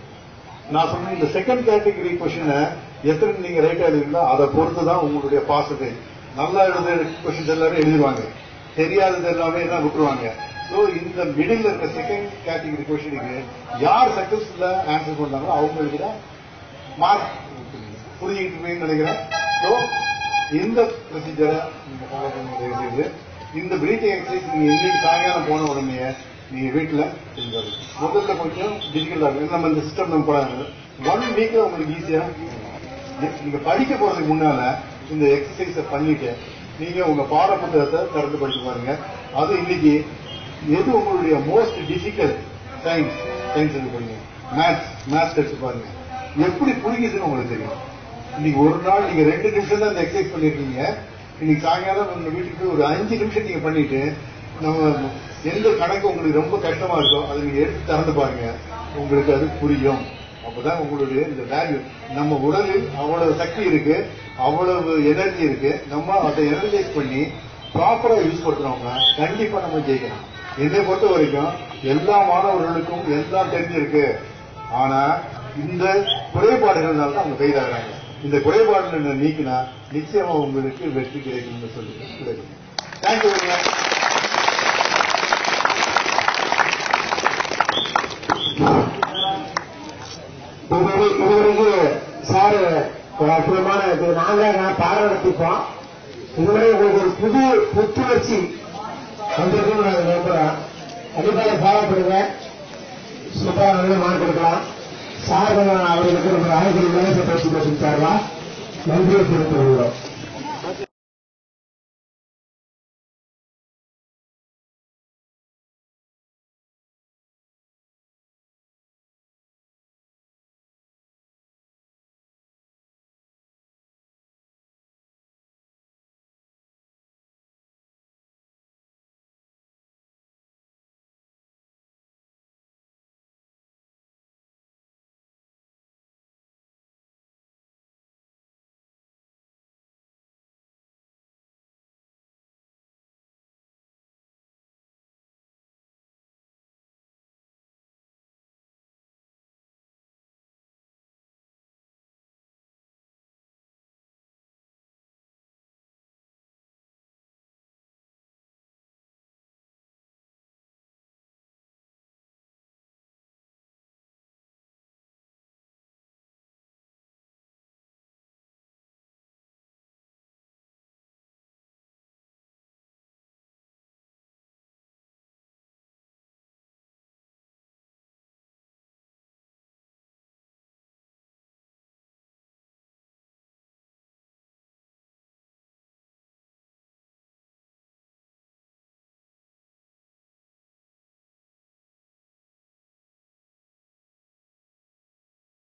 நான் சொன்ன இந்த செகண்ட் கேட்டகரி கொஸ்டினை எத்தனை நீங்க ரைட்டா எழுதுங்களோ அதை பொறுத்து தான் உங்களுடைய பாசிட்டிவ். நல்லா எழுத கொஸ்டின்ஸ் எல்லாரும் எழுதிடுவாங்க, தெரியாதது எல்லாமே எல்லாம் விட்டுருவாங்க. ஸோ இந்த மிடில் இருக்க செகண்ட் கேட்டகரி கொஸ்டினுக்கு யார் சக்சஸ்ஃபுல்லா ஆன்சர் பண்றாங்களோ அவங்களுக்கு தான் மார்க் புரிஞ்சுக்கிட்டு நினைக்கிறேன். ஸோ இந்த ப்ரொசீஜரை நீங்க ஃபாலோ பண்ண இந்த பிரீத்திங் எக்ஸசைஸ் நீங்க இன்னைக்கு சாயங்காலம் போன உடனே நீங்க வீட்டுல செஞ்சாரு. முதல்ல கொஞ்சம் டிஃபிகல்ட்டா இருக்கு. நம்ம இந்த சிஸ்டம் நம்ம போறாங்க ஒன் வீக்ல உங்களுக்கு ஈஸியா நீங்க படிக்க போறதுக்கு முன்னால இந்த எக்ஸசைஸ பண்ணிட்டு நீங்க உங்க பாட புத்தகத்தை திறந்து படிச்சு பாருங்க. அது இன்னைக்கு எது உங்களுடைய மோஸ்ட் டிஃபிகல்ட் சயின்ஸ் சயின்ஸ் எடுத்து பாருங்க, மேத்ஸ் மேத்ஸ் எடுத்து பாருங்க, எப்படி புரியுதுன்னு உங்களுக்கு தெரியும். இன்னைக்கு ஒரு நாள் நீங்க ரெண்டு நிமிஷம் தான் இந்த எக்ஸசைஸ் பண்ணிருக்கீங்க. இன்னைக்கு சாயங்காலம் உங்க வீட்டுக்கு ஒரு அஞ்சு நிமிஷம் நீங்க பண்ணிட்டு நம்ம எந்த கணக்கு உங்களுக்கு ரொம்ப கஷ்டமா இருக்கோ அதை நீங்க எடுத்து திறந்து பாருங்க, உங்களுக்கு அது புரியும். அப்பதான் உங்களுடைய இந்த வேல்யூ, நம்ம உடலில் அவ்வளவு சக்தி இருக்கு, அவ்வளவு எனர்ஜி இருக்கு. நம்ம அதை எனர்ஜைஸ் பண்ணி ப்ராப்பரா யூஸ் பண்றவங்க கண்டிப்பா நம்ம ஜெயிக்கணும். என்னை பொறுத்த வரைக்கும் எல்லா மாணவர்களுக்கும் எல்லாம் தெரிஞ்சிருக்கு. ஆனா இந்த குறைபாடுகள்னால தான் அவங்க கைதாகிறாங்க. இந்த குறைபாடுகளை நீக்கினா நிச்சயமா உங்களுக்கு வெற்றி கிடைக்கும் சொல்லி கிடைக்கும். Thank you very much. இதுவரைக்கு சார் அற்புதமான நாங்க பாடம் நடத்திப்போம். இதுவரை உங்களுக்கு ஒரு புது புத்துணர்ச்சி வந்திருக்குன்னு நாங்கள் நினைக்கிறோம். கண்டிப்பாக ஃபாலோ பண்ணுங்க, சூப்பராக நல்ல மார்க் கொடுக்கலாம். சார் அவர்களுக்கு ஒரு ஆயிரத்தி பேசி பேசி சார்வா நன்றியை தெரிவித்துக் கொள்கிறோம்.